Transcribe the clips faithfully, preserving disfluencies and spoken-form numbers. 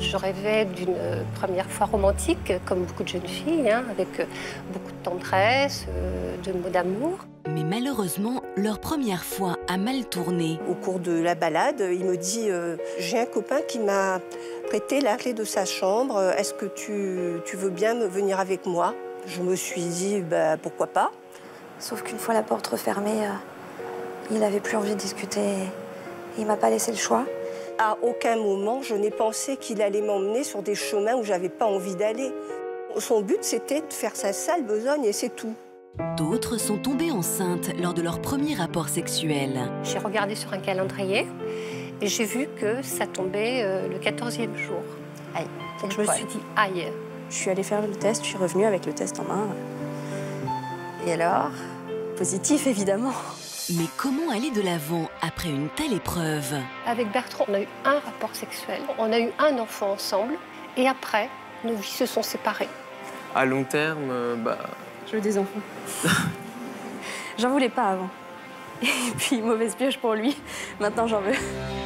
Je rêvais d'une première fois romantique, comme beaucoup de jeunes filles, hein, avec beaucoup de tendresse, de mots d'amour. Mais malheureusement, leur première fois a mal tourné. Au cours de la balade, il me dit euh, « J'ai un copain qui m'a prêté la clé de sa chambre. Est-ce que tu, tu veux bien me venir avec moi ?» Je me suis dit bah, « Pourquoi pas ?» Sauf qu'une fois la porte refermée, euh, il n'avait plus envie de discuter et il m'a pas laissé le choix. À aucun moment, je n'ai pensé qu'il allait m'emmener sur des chemins où j'avais pas envie d'aller. Son but, c'était de faire sa sale besogne et c'est tout. D'autres sont tombées enceintes lors de leur premier rapport sexuel. J'ai regardé sur un calendrier et j'ai vu que ça tombait euh, le quatorzième jour. Aïe. Donc je me suis dit, aïe. Je suis allée faire le test, je suis revenue avec le test en main. Et alors? Positif, évidemment. Mais comment aller de l'avant après une telle épreuve? Avec Bertrand, on a eu un rapport sexuel, on a eu un enfant ensemble, et après, nos vies se sont séparées. À long terme, euh, bah... Je veux des enfants. J'en voulais pas avant. Et puis, mauvaise pioche pour lui. Maintenant, j'en veux.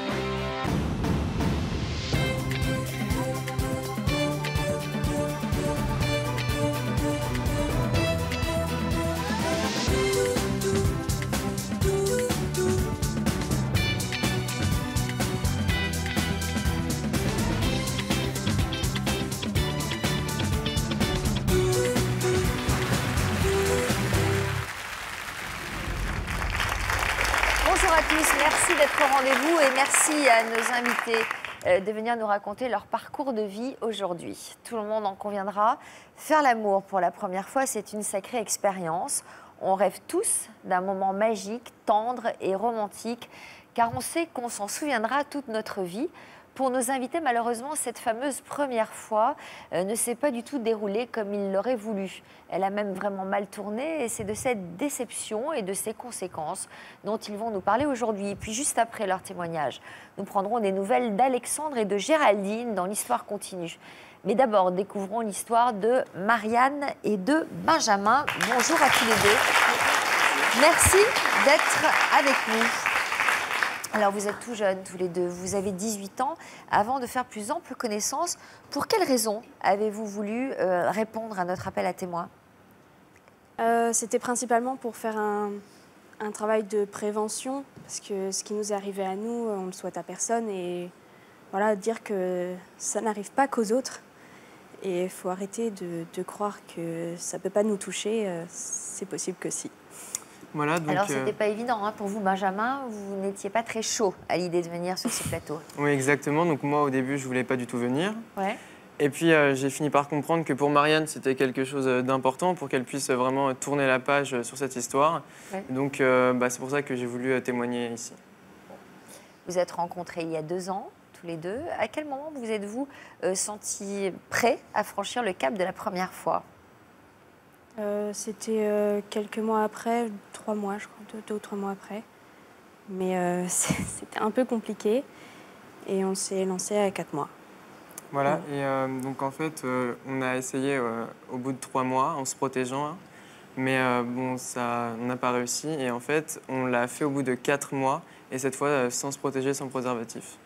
Bonjour à tous, merci d'être au rendez-vous et merci à nos invités de venir nous raconter leur parcours de vie aujourd'hui. Tout le monde en conviendra, faire l'amour pour la première fois, c'est une sacrée expérience. On rêve tous d'un moment magique, tendre et romantique, car on sait qu'on s'en souviendra toute notre vie. Pour nos invités, malheureusement, cette fameuse première fois euh, ne s'est pas du tout déroulée comme ils l'auraient voulu. Elle a même vraiment mal tourné et c'est de cette déception et de ses conséquences dont ils vont nous parler aujourd'hui. Et puis juste après leur témoignage, nous prendrons des nouvelles d'Alexandre et de Géraldine dans l'Histoire continue. Mais d'abord, découvrons l'histoire de Marianne et de Benjamin. Bonjour à tous les deux. Merci d'être avec nous. Alors, vous êtes tout jeunes, tous les deux. Vous avez dix-huit ans. Avant de faire plus ample connaissance, pour quelles raisons avez-vous voulu euh, répondre à notre appel à témoins? euh, C'était principalement pour faire un, un travail de prévention, parce que ce qui nous est arrivé à nous, on ne le souhaite à personne. Et voilà, dire que ça n'arrive pas qu'aux autres. Et il faut arrêter de, de croire que ça ne peut pas nous toucher. Euh, c'est possible que si. Voilà, donc, Alors, ce n'était euh... pas évident hein, pour vous, Benjamin. Vous n'étiez pas très chaud à l'idée de venir sur ce plateau. Oui, exactement. Donc moi, au début, je ne voulais pas du tout venir. Ouais. Et puis, euh, j'ai fini par comprendre que pour Marianne, c'était quelque chose d'important pour qu'elle puisse vraiment tourner la page sur cette histoire. Ouais. Donc, euh, bah, c'est pour ça que j'ai voulu témoigner ici. Vous êtes rencontrés il y a deux ans, tous les deux. À quel moment vous êtes-vous euh, sentis prêts à franchir le cap de la première fois? Euh, C'était euh, quelques mois après, trois mois, je crois, deux, deux ou trois mois après. Mais euh, c'était un peu compliqué et on s'est lancé à quatre mois. Voilà, ouais. et euh, donc en fait, euh, on a essayé euh, au bout de trois mois en se protégeant, hein, mais euh, bon, ça, on n'a pas réussi. Et en fait, on l'a fait au bout de quatre mois et cette fois euh, sans se protéger, sans préservatif.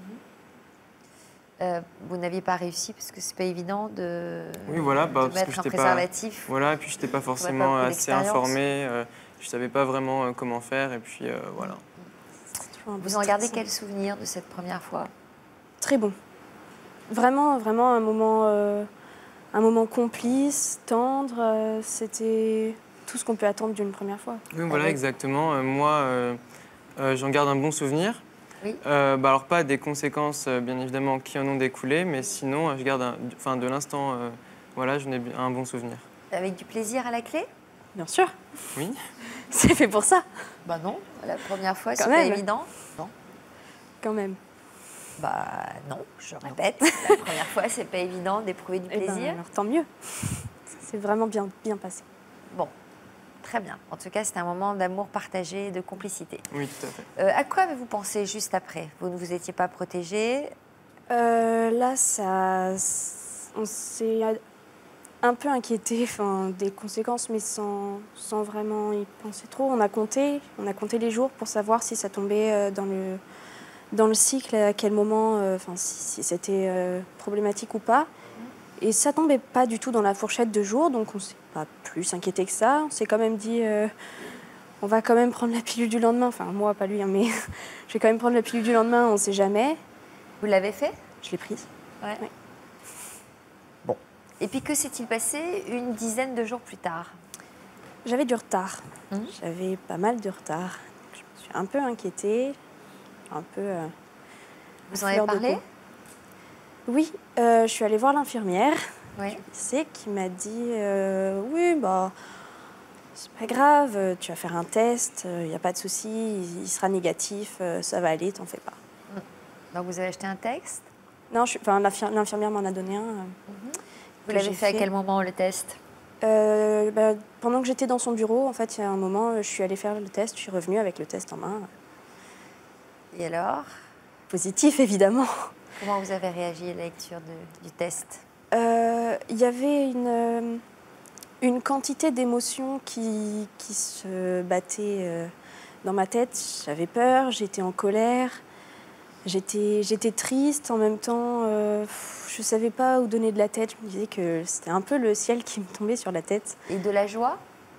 Euh, vous n'aviez pas réussi parce que c'est pas évident de, oui, voilà, bah, de parce mettre que un j'étais préservatif. Pas, voilà, et puis je n'étais pas forcément pas assez informée, euh, je ne savais pas vraiment euh, comment faire, et puis euh, voilà. Vous en gardez quel souvenir de cette première fois? Très bon. Vraiment, vraiment un moment, euh, un moment complice, tendre. Euh, C'était tout ce qu'on peut attendre d'une première fois. Oui, voilà, enfin, euh, moi, euh, euh, j'en garde un bon souvenir. Oui. Euh, bah alors pas des conséquences, euh, bien évidemment, qui en ont découlé, mais sinon, euh, je garde un, enfin, de l'instant, euh, voilà, j'en ai un bon souvenir. Avec du plaisir à la clé? Bien sûr. Oui. C'est fait pour ça. Bah non, la première fois, c'est pas évident. Non. Quand même. Bah non, je répète, la première fois, c'est pas évident d'éprouver du plaisir. Eh ben, alors tant mieux. C'est vraiment bien, bien passé. Bon. Très bien. En tout cas, c'était un moment d'amour partagé et de complicité. Oui, tout à fait. Euh, à quoi avez-vous pensé juste après? Vous ne vous étiez pas protégé? euh, Là, ça, on s'est un peu inquiété des conséquences, mais sans, sans vraiment y penser trop. On a compté, on a compté les jours pour savoir si ça tombait dans le, dans le cycle, à quel moment, enfin, si, si c'était euh, problématique ou pas. Et ça tombait pas du tout dans la fourchette de jours, donc on s'est pas plus inquiété que ça. On s'est quand même dit, euh, on va quand même prendre la pilule du lendemain. Enfin, moi, pas lui, hein, mais je vais quand même prendre la pilule du lendemain, on sait jamais. Vous l'avez fait? Je l'ai prise. Ouais. Ouais. Bon. Et puis que s'est-il passé une dizaine de jours plus tard? J'avais du retard. Mmh. J'avais pas mal de retard. Je me suis un peu inquiétée, un peu... Euh, Vous en avez parlé? Oui, euh, je suis allée voir l'infirmière Oui. du lycée qui m'a dit euh, oui, bah, c'est pas grave, tu vas faire un test, il n'y a pas de souci, il, il sera négatif, euh, ça va aller, t'en fais pas. Donc vous avez acheté un texte? Non, je, enfin, l'infirmière m'en a donné un. Euh, mmh. Vous l'avez fait à quel moment le test? euh, bah, Pendant que j'étais dans son bureau, en fait, il y a un moment, je suis allée faire le test, je suis revenue avec le test en main. Et alors? Positif, évidemment. Comment vous avez réagi à la lecture de, du test? Euh, Il y avait une, euh, une quantité d'émotions qui, qui se battaient euh, dans ma tête. J'avais peur, j'étais en colère, j'étais, j'étais triste en même temps. Euh, je ne savais pas où donner de la tête. Je me disais que c'était un peu le ciel qui me tombait sur la tête. Et de la joie?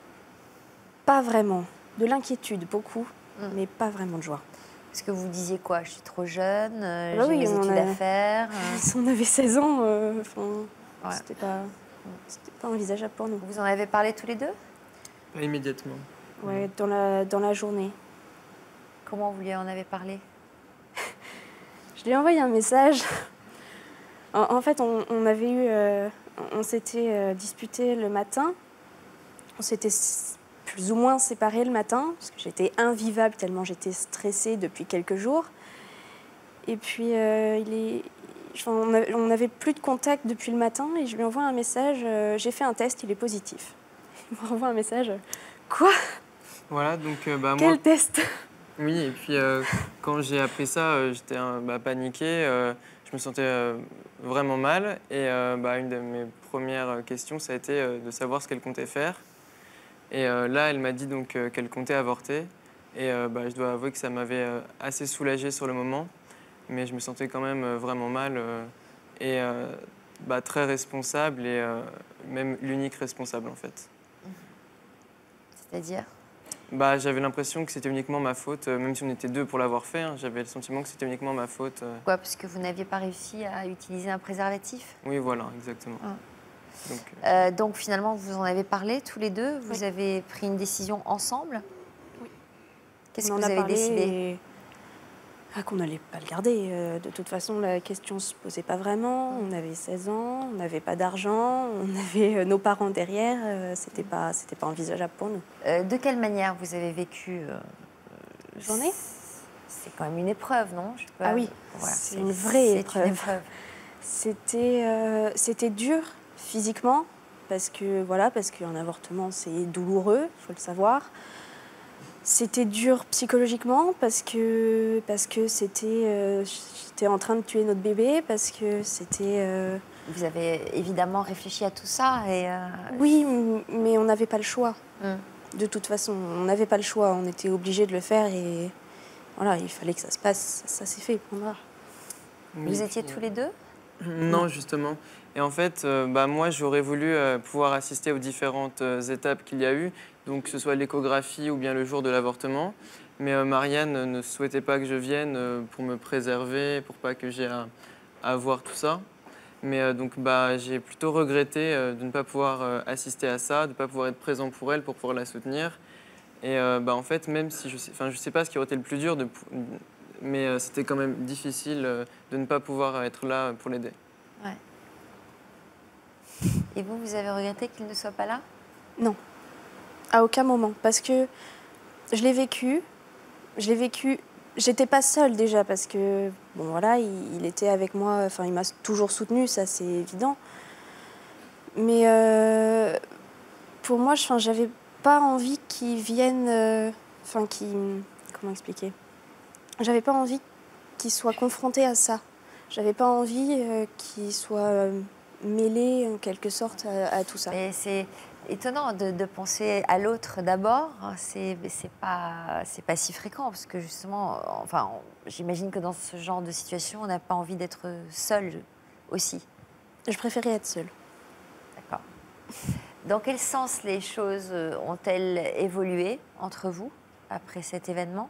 Pas vraiment. De l'inquiétude, beaucoup, mmh. mais pas vraiment de joie. Parce que vous disiez quoi? Je suis trop jeune, euh, bah j'ai oui, mes études a... à faire. Euh... On avait seize ans, euh, ouais. c'était pas, c'était pas envisageable pour nous. Vous en avez parlé tous les deux? Pas immédiatement. Ouais, dans la, dans la journée. Comment vous lui en avez parlé? Je lui ai envoyé un message. En, en fait, on, on avait eu, euh, on s'était euh, disputé le matin. On s'était plus ou moins séparés le matin, parce que j'étais invivable tellement j'étais stressée depuis quelques jours. Et puis, euh, il est, enfin, on n'avait plus de contact depuis le matin et je lui envoie un message, euh, j'ai fait un test, il est positif. Il me renvoie un message, quoi? Voilà, donc euh, bah, Quel moi... test? Oui, et puis euh, quand j'ai appris ça, euh, j'étais euh, bah, paniquée, euh, je me sentais euh, vraiment mal. Et euh, bah, une de mes premières questions, ça a été euh, de savoir ce qu'elle comptait faire. Et euh, là, elle m'a dit donc euh, qu'elle comptait avorter. Et euh, bah, je dois avouer que ça m'avait euh, assez soulagée sur le moment. Mais je me sentais quand même euh, vraiment mal euh, et euh, bah, très responsable et euh, même l'unique responsable en fait. C'est-à-dire? Bah, j'avais l'impression que c'était uniquement ma faute, euh, même si on était deux pour l'avoir fait, hein, j'avais le sentiment que c'était uniquement ma faute. Euh... Quoi, parce que vous n'aviez pas réussi à utiliser un préservatif? Oui, voilà, exactement. Ah. Donc, euh... Euh, donc finalement, vous en avez parlé tous les deux? Vous oui. avez pris une décision ensemble? Oui. Qu'est-ce que vous avez décidé? Et... Ah, qu'on n'allait pas le garder. Euh, de toute façon, la question ne se posait pas vraiment. On avait seize ans, on n'avait pas d'argent, on avait euh, nos parents derrière. Euh, c'était pas, c'était pas envisageable pour nous. Euh, de quelle manière vous avez vécu euh, J'en ai. C'est quand même une épreuve, non? Je peux... Ah oui, voilà. c'est une vraie épreuve. Une épreuve. C'était, euh, c'était dur physiquement parce que voilà, parce qu'un avortement c'est douloureux, il faut le savoir. C'était dur psychologiquement parce que, parce que c'était, euh, j'étais en train de tuer notre bébé, parce que c'était... Euh... Vous avez évidemment réfléchi à tout ça et... Euh... Oui, mais on n'avait pas le choix. Hum. De toute façon, on n'avait pas le choix. On était obligés de le faire et voilà, il fallait que ça se passe. Ça, ça s'est fait. Voilà. Vous étiez tous les deux? Non, justement. Et en fait, euh, bah, moi, j'aurais voulu euh, pouvoir assister aux différentes euh, étapes qu'il y a eu, donc que ce soit l'échographie ou bien le jour de l'avortement. Mais euh, Marianne ne souhaitait pas que je vienne euh, pour me préserver, pour pas que j'ai à, à voir tout ça. Mais euh, donc, bah, j'ai plutôt regretté euh, de ne pas pouvoir euh, assister à ça, de ne pas pouvoir être présent pour elle, pour pouvoir la soutenir. Et euh, bah, en fait, même si je sais, enfin, je sais pas ce qui aurait été le plus dur, de, mais euh, c'était quand même difficile euh, de ne pas pouvoir être là pour l'aider. Ouais. Et vous, vous avez regretté qu'il ne soit pas là? Non, à aucun moment, parce que je l'ai vécu, je l'ai vécu, j'étais pas seule déjà, parce que, bon voilà, il, il était avec moi, enfin il m'a toujours soutenue, ça c'est évident, mais euh, pour moi, enfin, j'avais pas envie qu'il vienne, euh, enfin qu'il, comment expliquer, j'avais pas envie qu'il soit confronté à ça, j'avais pas envie euh, qu'il soit... Euh, mêlé en quelque sorte à, à tout ça. Et c'est étonnant de, de penser à l'autre d'abord. C'est c'est pas, c'est pas si fréquent, parce que justement, enfin, j'imagine que dans ce genre de situation, on n'a pas envie d'être seul aussi. Je préférais être seule. D'accord. Dans quel sens les choses ont-elles évolué entre vous après cet événement?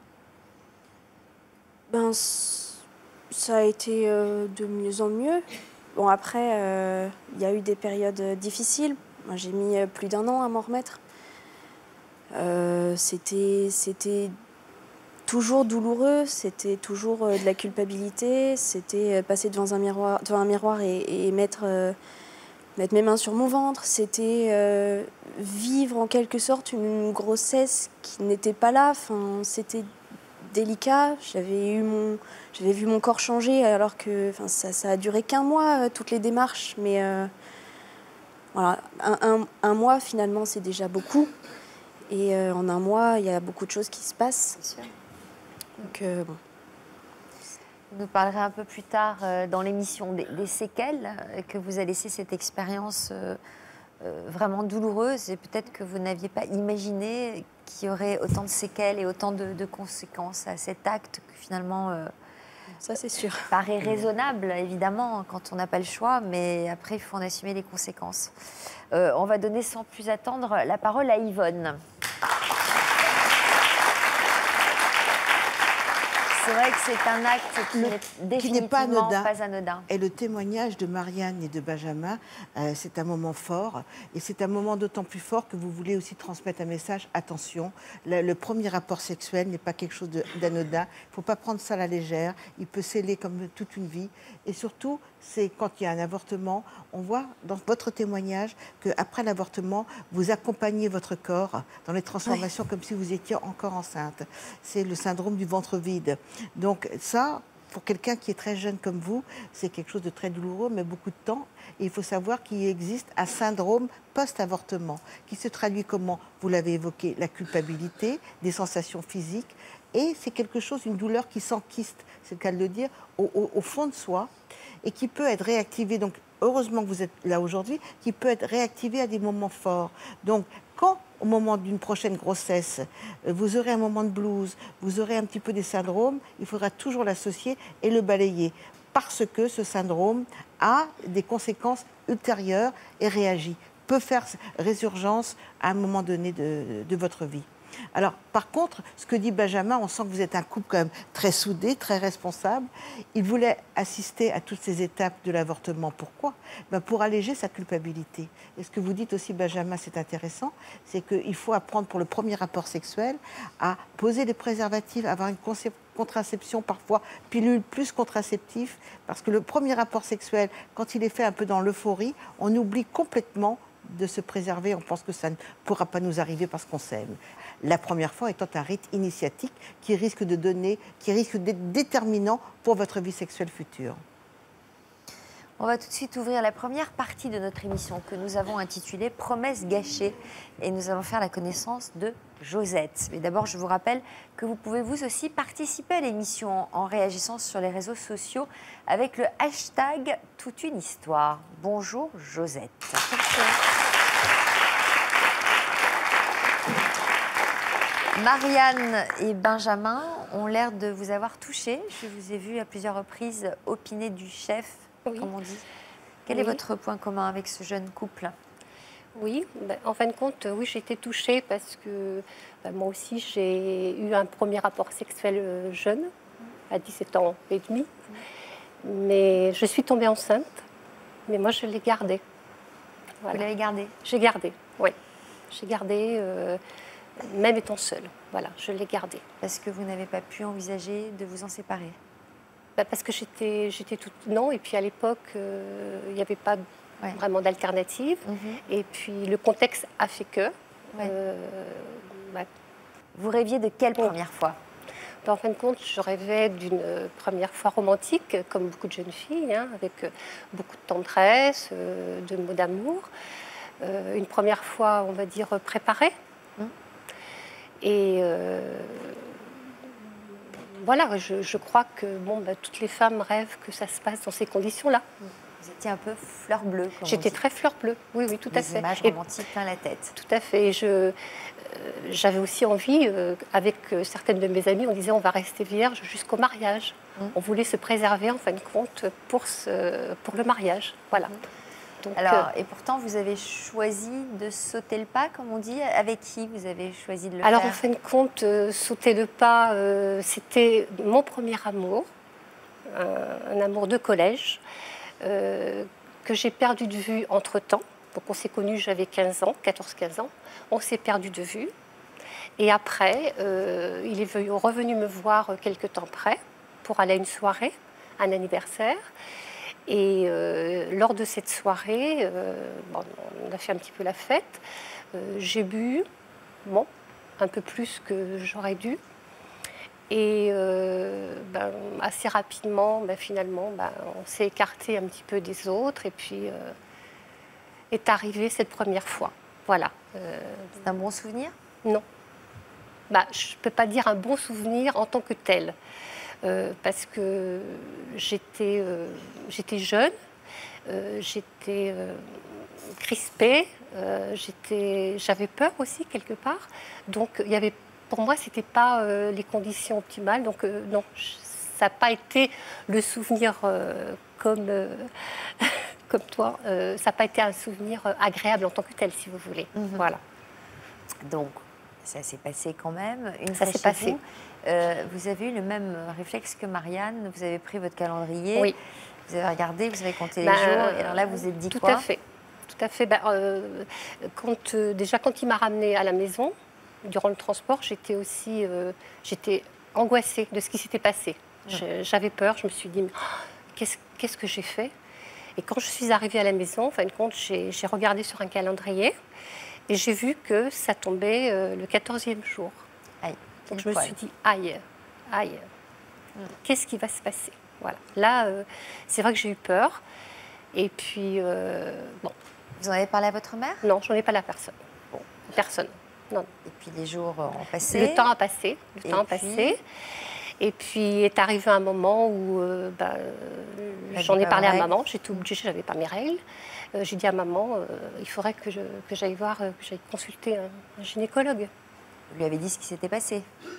Ben, ça a été euh, de mieux en mieux. Bon, après, il euh, y a eu des périodes difficiles. Moi, j'ai mis plus d'un an à m'en remettre. Euh, c'était, c'était toujours douloureux, c'était toujours euh, de la culpabilité, c'était passer devant un miroir, devant un miroir et, et mettre, euh, mettre mes mains sur mon ventre, c'était euh, vivre en quelque sorte une grossesse qui n'était pas là. Enfin, c'était délicat. J'avais eu mon, j'avais vu mon corps changer alors que, enfin, ça, ça a duré qu'un mois, euh, toutes les démarches. Mais euh, voilà, un, un, un mois finalement, c'est déjà beaucoup. Et euh, en un mois, il y a beaucoup de choses qui se passent. C'est sûr. Donc, euh, bon. Vous nous parlerez un peu plus tard euh, dans l'émission des, des séquelles euh, que vous a laissé cette expérience euh, euh, vraiment douloureuse, et peut-être que vous n'aviez pas imaginé qu'il y aurait autant de séquelles et autant de, de conséquences à cet acte que finalement euh, ça c'est sûr. paraît raisonnable, évidemment, quand on n'a pas le choix, mais après il faut en assumer les conséquences. Euh, on va donner sans plus attendre la parole à Yvonne. C'est vrai que c'est un acte qui n'est définitivement pas anodin, pas anodin. Et le témoignage de Marianne et de Benjamin, euh, c'est un moment fort. Et c'est un moment d'autant plus fort que vous voulez aussi transmettre un message. Attention, le, le premier rapport sexuel n'est pas quelque chose d'anodin. Il ne faut pas prendre ça à la légère. Il peut sceller comme toute une vie. Et surtout, c'est quand il y a un avortement, on voit dans votre témoignage qu'après l'avortement, vous accompagnez votre corps dans les transformations, oui, comme si vous étiez encore enceinte. C'est le syndrome du ventre vide. Donc ça, pour quelqu'un qui est très jeune comme vous, c'est quelque chose de très douloureux, mais beaucoup de temps. Et il faut savoir qu'il existe un syndrome post-avortement qui se traduit comment? Vous l'avez évoqué, la culpabilité, des sensations physiques. Et c'est quelque chose, une douleur qui s'enquiste, c'est le cas de le dire, au, au, au fond de soi et qui peut être réactivée. Donc, heureusement que vous êtes là aujourd'hui, qui peut être réactivée à des moments forts. Donc, quand, au moment d'une prochaine grossesse, vous aurez un moment de blues, vous aurez un petit peu des syndromes, il faudra toujours l'associer et le balayer. Parce que ce syndrome a des conséquences ultérieures et réagit, peut faire résurgence à un moment donné de, de votre vie. Alors, par contre, ce que dit Benjamin, on sent que vous êtes un couple quand même très soudé, très responsable. Il voulait assister à toutes ces étapes de l'avortement. Pourquoi? Ben pour alléger sa culpabilité. Et ce que vous dites aussi, Benjamin, c'est intéressant, c'est qu'il faut apprendre pour le premier rapport sexuel à poser des préservatifs, avoir une contraception, parfois pilule plus contraceptif, parce que le premier rapport sexuel, quand il est fait un peu dans l'euphorie, on oublie complètement de se préserver, on pense que ça ne pourra pas nous arriver parce qu'on s'aime. La première fois étant un rite initiatique qui risque de donner, qui risque d'être déterminant pour votre vie sexuelle future. On va tout de suite ouvrir la première partie de notre émission que nous avons intitulée « Promesses gâchées » et nous allons faire la connaissance de Josette. Mais d'abord, je vous rappelle que vous pouvez vous aussi participer à l'émission en réagissant sur les réseaux sociaux avec le hashtag toute une histoire. Bonjour Josette. Marianne et Benjamin ont l'air de vous avoir touché. Je vous ai vu à plusieurs reprises opiner du chef, oui, comme on dit. Quel, oui, est votre point commun avec ce jeune couple? Oui, ben, en fin de compte, oui, j'ai été touchée parce que ben, moi aussi, j'ai eu un premier rapport sexuel jeune, à dix-sept ans et demi. Mais je suis tombée enceinte, mais moi, je l'ai gardé. Voilà. Vous l'avez gardé? J'ai gardé, oui. J'ai gardé, euh, même étant seule. Voilà, je l'ai gardé. Parce que vous n'avez pas pu envisager de vous en séparer? Ben, parce que j'étais j'étais toute... Non, et puis à l'époque, euh, il n'y avait pas... Ouais. Vraiment d'alternative. Mm-hmm. Et puis le contexte a fait que. Ouais. Euh, bah, Vous rêviez de quelle bon. première fois? bah, En fin de compte, je rêvais d'une première fois romantique, comme beaucoup de jeunes filles, hein, avec beaucoup de tendresse, euh, de mots d'amour. Euh, une première fois, on va dire, préparée. Mm. Et euh, voilà, je, je crois que bon, bah, toutes les femmes rêvent que ça se passe dans ces conditions-là. Mm. Vous étiez un peu fleur bleue. J'étais très fleur bleue, oui, oui, tout Des à fait. images Et romantiques plein la tête. tout à fait. Je, euh, j'avais aussi envie, euh, avec euh, certaines de mes amies, on disait on va rester vierge jusqu'au mariage. Mmh. On voulait se préserver en fin de compte pour, ce, pour le mariage. Voilà. Mmh. Donc, Alors, euh, et pourtant, vous avez choisi de sauter le pas, comme on dit. Avec qui vous avez choisi de le alors faire? en fin de compte, euh, sauter le pas, euh, c'était mon premier amour, un, un amour de collège, euh, que j'ai perdu de vue entre-temps. Donc on s'est connus, j'avais quinze ans, quatorze quinze ans. On s'est perdu de vue. Et après, euh, il est venu, revenu me voir quelques temps après pour aller à une soirée, un anniversaire. Et euh, lors de cette soirée, euh, bon, on a fait un petit peu la fête. Euh, j'ai bu, bon, un peu plus que j'aurais dû. Et euh, ben, assez rapidement, ben, finalement, ben, on s'est écarté un petit peu des autres. Et puis euh, est arrivée cette première fois. Voilà. Euh, C'est un bon souvenir? Non. Bah, je ne peux pas dire un bon souvenir en tant que tel. Euh, parce que j'étais, euh, j'étais jeune, euh, j'étais euh, crispée, euh, j'étais, j'avais peur aussi quelque part. Donc il y avait, pour moi, ce n'était pas euh, les conditions optimales. Donc euh, non, ça n'a pas été le souvenir euh, comme, euh, comme toi. Euh, ça n'a pas été un souvenir agréable en tant que tel, si vous voulez. Mm-hmm. Voilà. Donc, ça s'est passé quand même. Une Ça fois s'est chez passé. Vous, euh, vous avez eu le même réflexe que Marianne. Vous avez pris votre calendrier. Oui. Vous avez regardé, vous avez compté Ben, les jours. Et alors là, vous vous êtes dit tout quoi? Tout à fait. Tout à fait. Ben, euh, quand, euh, déjà, quand il m'a ramenée à la maison, durant le transport, j'étais aussi euh, j'étais angoissée de ce qui s'était passé. Je, j'avais peur. Je me suis dit, oh, qu'est-ce, qu'est-ce que j'ai fait? Et quand je suis arrivée à la maison, en fin de compte, j'ai, j'ai regardé sur un calendrier et j'ai vu que ça tombait euh, le quatorzième jour. Aïe. Donc je me suis dit, aïe, aïe, mm. qu'est-ce qui va se passer? Voilà. Là, euh, c'est vrai que j'ai eu peur. Et puis, euh, bon. Vous en avez parlé à votre mère? Non, j'en ai pas la personne. Bon, personne. Non. Et puis les jours ont passé. Le temps a passé. Le Et temps a puis... passé. Et puis est arrivé un moment où euh, bah, j'en ai parlé à maman. J'étais obligée, je n'avais pas mes règles. Euh, j'ai dit à maman, euh, il faudrait que, je, que j'aille voir, euh, que j'aille consulter un, un gynécologue. Vous lui avez dit ce qui s'était passé?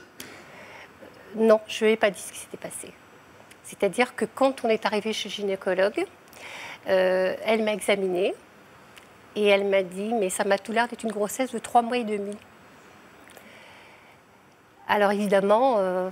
Non, je ne lui ai pas dit ce qui s'était passé. C'est-à-dire que quand on est arrivé chez le gynécologue, euh, elle m'a examinée et elle m'a dit, mais ça m'a tout l'air d'être une grossesse de trois mois et demi. Alors évidemment, euh,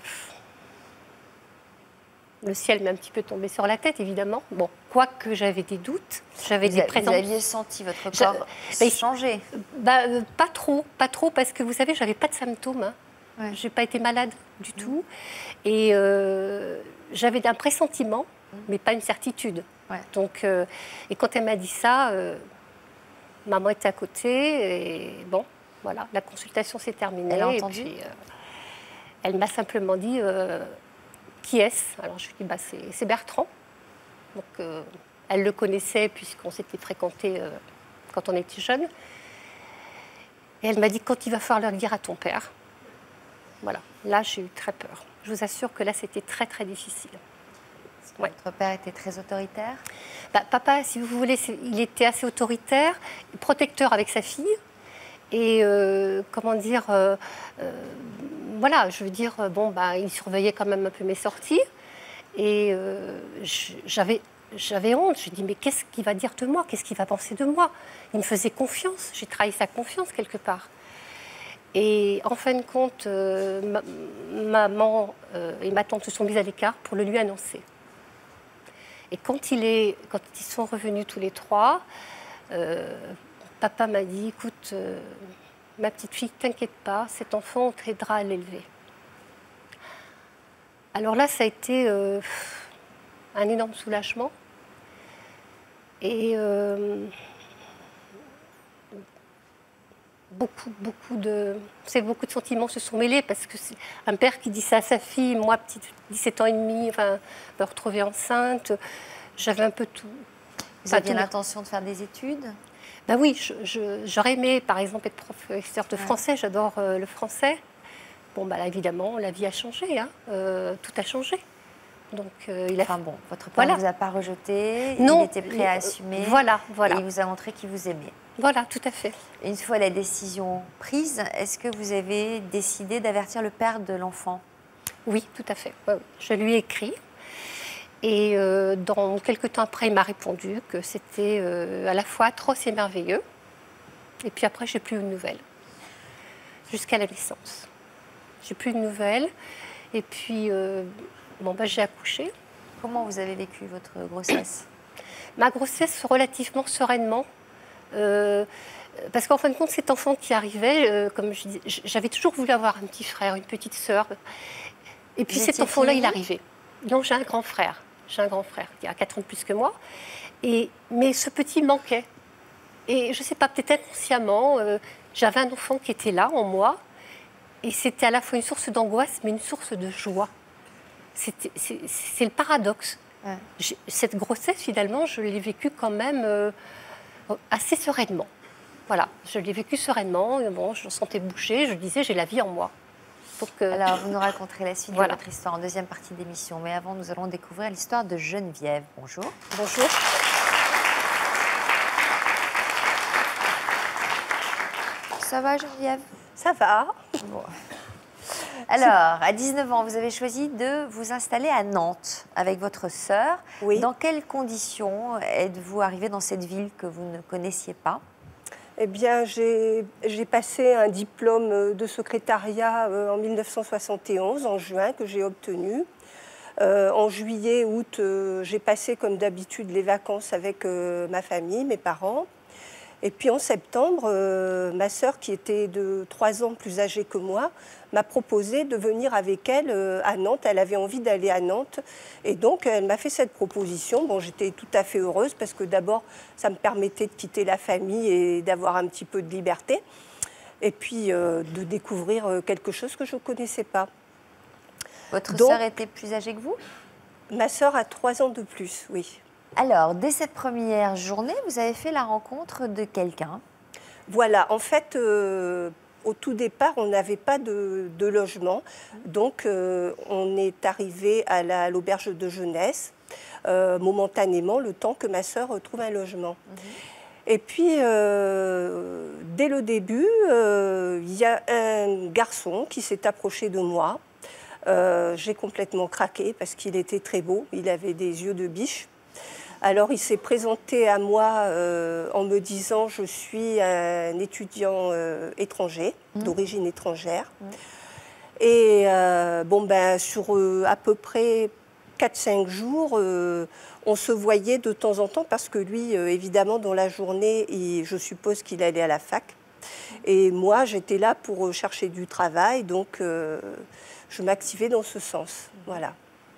le ciel m'est un petit peu tombé sur la tête, évidemment. Bon, quoique j'avais des doutes, j'avais vous des a, présences. Vous aviez senti votre corps bah, changer? bah, euh, Pas trop, pas trop, parce que vous savez, j'avais pas de symptômes. Hein. Ouais. Je n'ai pas été malade du mmh. tout. Et euh, j'avais un pressentiment, mmh. mais pas une certitude. Ouais. Donc, euh, et quand elle m'a dit ça, euh, maman était à côté. Et bon, voilà, la consultation s'est terminée. Elle a entendu? Et puis, euh, elle m'a simplement dit, euh, qui est-ce? Alors je lui ai dit, bah, c'est, c'est Bertrand. Donc, euh, elle le connaissait puisqu'on s'était fréquentés euh, quand on était jeunes. Et elle m'a dit, quand il va falloir le dire à ton père. Voilà, là j'ai eu très peur. Je vous assure que là c'était très très difficile. Ouais. Votre père était très autoritaire? Bah, papa, si vous voulez, il était assez autoritaire, protecteur avec sa fille. Et euh, comment dire, euh, euh, voilà, je veux dire, bon, bah, il surveillait quand même un peu mes sorties. Et euh, j'avais, j'avais honte. Je me dis, mais qu'est-ce qu'il va dire de moi? Qu'est-ce qu'il va penser de moi? Il me faisait confiance. J'ai trahi sa confiance quelque part. Et en fin de compte, euh, ma, maman euh, et ma tante se sont mises à l'écart pour le lui annoncer. Et quand, il est, quand ils sont revenus tous les trois, euh, papa m'a dit, écoute, euh, ma petite fille, t'inquiète pas, cet enfant, on t'aidera à l'élever. Alors là, ça a été euh, un énorme soulagement. Et... Euh, Beaucoup, beaucoup de, c'est beaucoup de sentiments se sont mêlés parce que c'est un père qui dit ça à sa fille, moi, petite, dix-sept ans et demi, enfin, me retrouver enceinte, j'avais un peu tout. Vous aviez l'intention de faire des études? Ben oui, je, je, j'aurais aimé, par exemple, être professeur de français, ouais. J'adore euh, le français. Bon, ben là, évidemment, la vie a changé, hein, euh, tout a changé. Donc, euh, il a... Enfin bon, votre père ne Voilà. vous a pas rejeté, Non, il était prêt à euh, assumer. voilà, voilà. Et il vous a montré qu'il vous aimait. Voilà, tout à fait. Une fois la décision prise, est-ce que vous avez décidé d'avertir le père de l'enfant? Oui, tout à fait. Ouais, ouais. Je lui ai écrit. Et euh, dans quelques temps après, il m'a répondu que c'était euh, à la fois atroce et merveilleux. Et puis après, j'ai plus eu de nouvelles. Jusqu'à la naissance. J'ai plus de nouvelles. Et puis, euh, bon, bah, j'ai accouché. Comment vous avez vécu votre grossesse? Ma grossesse relativement sereinement. Euh, parce qu'en fin de compte, cet enfant qui arrivait, euh, comme je dis, j'avais toujours voulu avoir un petit frère, une petite sœur. Et puis Vous cet étiez enfant-là, fille il arrivait. Non, j'ai un grand frère. J'ai un grand frère qui a quatre ans de plus que moi. Et, mais ce petit manquait. Et je ne sais pas, peut-être inconsciemment, euh, j'avais un enfant qui était là, en moi. Et c'était à la fois une source d'angoisse, mais une source de joie. C'était- C'est c'est le paradoxe. Ouais. J'ai- Cette grossesse, finalement, je l'ai vécue quand même euh, assez sereinement. Voilà, je l'ai vécue sereinement. Et bon, je me sentais bouger. Je disais, j'ai la vie en moi. Donc, euh, Alors, vous nous raconterez la suite Voilà. de votre histoire en deuxième partie d'émission. Mais avant, nous allons découvrir l'histoire de Geneviève. Bonjour. bonjour. Ça va, Geneviève? Ça va. Alors, à dix-neuf ans, vous avez choisi de vous installer à Nantes avec votre sœur. Oui. Dans quelles conditions êtes-vous arrivée dans cette ville que vous ne connaissiez pas? Eh bien, j'ai j'ai passé un diplôme de secrétariat euh, en mille neuf cent soixante et onze, en juin, que j'ai obtenu. Euh, en juillet, août, euh, j'ai passé comme d'habitude les vacances avec euh, ma famille, mes parents. Et puis en septembre, euh, ma sœur, qui était de trois ans plus âgée que moi, m'a proposé de venir avec elle euh, à Nantes. Elle avait envie d'aller à Nantes. Et donc, elle m'a fait cette proposition. Bon, j'étais tout à fait heureuse parce que d'abord, ça me permettait de quitter la famille et d'avoir un petit peu de liberté. Et puis, euh, de découvrir euh, quelque chose que je ne connaissais pas. Votre Donc- sœur était plus âgée que vous? Ma sœur a trois ans de plus, oui. Alors, dès cette première journée, vous avez fait la rencontre de quelqu'un. Voilà, en fait, euh, au tout départ, on n'avait pas de, de logement. Donc, euh, on est arrivé à la- à l'auberge de jeunesse, euh, momentanément, le temps que ma sœur trouve un logement. Et puis, euh, dès le début, euh, il y a un garçon qui s'est approché de moi. Euh, j'ai complètement craqué parce qu'il était très beau, il avait des yeux de biche. Alors il s'est présenté à moi euh, en me disant « je suis un étudiant euh, étranger, Mmh. d'origine étrangère mmh. ». Et euh, bon, ben, sur euh, à peu près quatre cinq jours, euh, on se voyait de temps en temps parce que lui, euh, évidemment, dans la journée, il, je suppose qu'il allait à la fac. Et moi, j'étais là pour chercher du travail, donc euh, je m'activais dans ce sens. Voilà.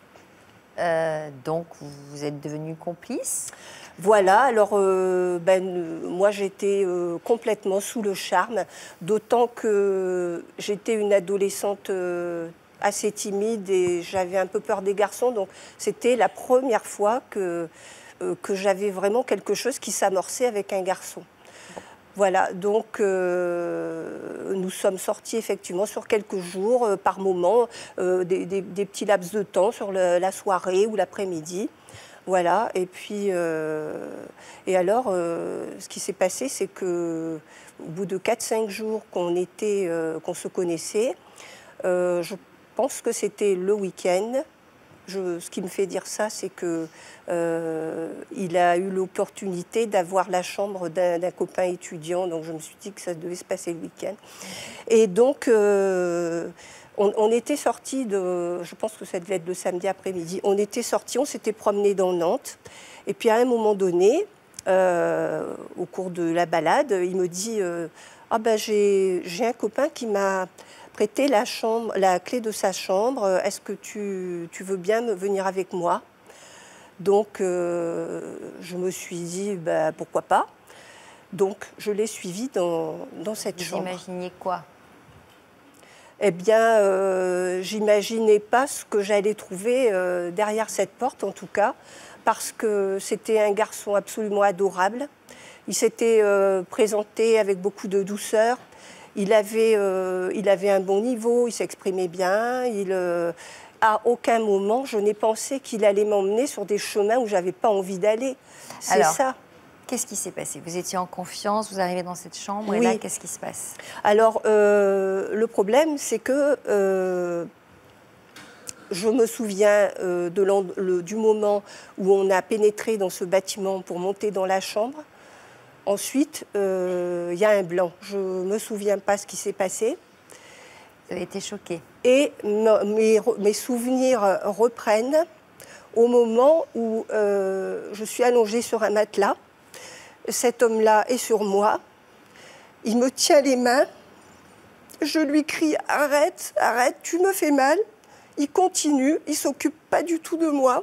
Euh, donc, vous êtes devenue complice. Voilà, alors euh, ben, euh, moi j'étais euh, complètement sous le charme, d'autant que j'étais une adolescente euh, assez timide et j'avais un peu peur des garçons, donc c'était la première fois que, euh, que j'avais vraiment quelque chose qui s'amorçait avec un garçon. Voilà, donc euh, nous sommes sortis effectivement sur quelques jours, euh, par moment, euh, des, des, des petits laps de temps sur le, la soirée ou l'après-midi. Voilà, et puis, euh, et alors, euh, ce qui s'est passé, c'est que au bout de quatre cinq jours qu'on était, euh, qu'on se connaissait, euh, je pense que c'était le week-end. Je, ce qui me fait dire ça, c'est que euh, il a eu l'opportunité d'avoir la chambre d'un, d'un copain étudiant, donc je me suis dit que ça devait se passer le week-end. Et donc, euh, on, on était sortis de, je pense que ça devait être le samedi après-midi, on était sortis, on s'était promenés dans Nantes, et puis à un moment donné, euh, au cours de la balade, il me dit euh, « Ah ben j'ai, j'ai un copain qui m'a prêté la, chambre, la clé de sa chambre, est-ce que tu, tu veux bien venir avec moi ?» Donc euh, je me suis dit bah, « Pourquoi pas ?» Donc je l'ai suivi dans, dans cette Vous chambre. Vous imaginiez quoi? Eh bien, euh, j'imaginais pas ce que j'allais trouver euh, derrière cette porte, en tout cas, parce que c'était un garçon absolument adorable. Il s'était euh, présenté avec beaucoup de douceur. Il avait, euh, il avait un bon niveau, il s'exprimait bien, il, euh, à aucun moment, je n'ai pensé qu'il allait m'emmener sur des chemins où je n'avais pas envie d'aller. C'est ça. Qu'est-ce qui s'est passé? Vous étiez en confiance, vous arrivez dans cette chambre, oui. Et là, qu'est-ce qui se passe? Alors, euh, le problème, c'est que euh, je me souviens euh, de le, du moment où on a pénétré dans ce bâtiment pour monter dans la chambre. Ensuite, il euh, y a un blanc. Je ne me souviens pas ce qui s'est passé. Vous avez été choquée. Et mes, mes souvenirs reprennent au moment où euh, je suis allongée sur un matelas. Cet homme-là est sur moi. Il me tient les mains. Je lui crie « Arrête, arrête, tu me fais mal ». Il continue, il ne s'occupe pas du tout de moi.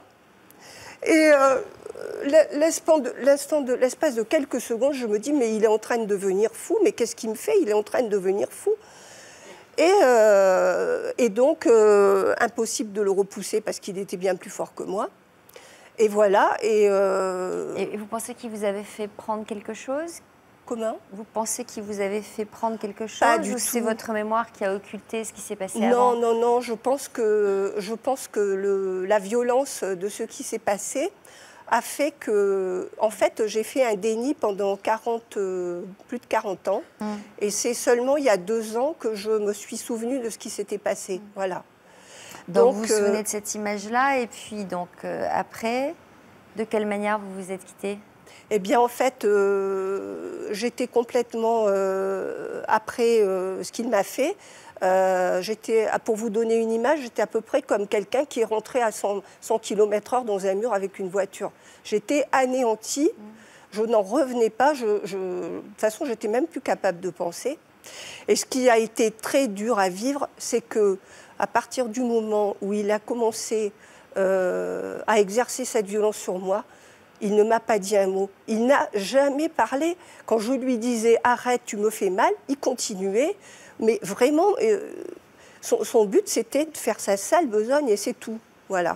Et euh, l'espace de, l'espace de quelques secondes, je me dis « Mais il est en train de devenir fou. Mais qu'est-ce qu'il me fait? Il est en train de devenir fou. » Et, euh, et donc, euh, impossible de le repousser parce qu'il était bien plus fort que moi. Et voilà. Et, euh... et vous pensez qu'il vous avait fait prendre quelque chose? Comment? Vous pensez qu'il vous avait fait prendre quelque chose? Pas du ou tout. C'est votre mémoire qui a occulté ce qui s'est passé non, avant? Non, non, non. Je pense que, je pense que le, la violence de ce qui s'est passé a fait que, en fait, j'ai fait un déni pendant quarante, euh, plus de quarante ans. Hum. Et c'est seulement il y a deux ans que je me suis souvenue de ce qui s'était passé. Hum. Voilà. Donc, donc, vous vous souvenez euh, de cette image-là. Et puis, donc, euh, après, de quelle manière vous vous êtes quittés? Eh bien, en fait, euh, j'étais complètement, euh, après euh, ce qu'il m'a fait, euh, j'étais, pour vous donner une image, j'étais à peu près comme quelqu'un qui est rentré à cent kilomètres heure dans un mur avec une voiture. J'étais anéantie, mmh. je n'en revenais pas, je, je, de toute façon, j'étais même plus capable de penser. Et ce qui a été très dur à vivre, c'est que à partir du moment où il a commencé euh, à exercer cette violence sur moi, il ne m'a pas dit un mot. Il n'a jamais parlé. Quand je lui disais « Arrête, tu me fais mal », il continuait. Mais vraiment, euh, son, son but, c'était de faire sa sale besogne et c'est tout. Voilà.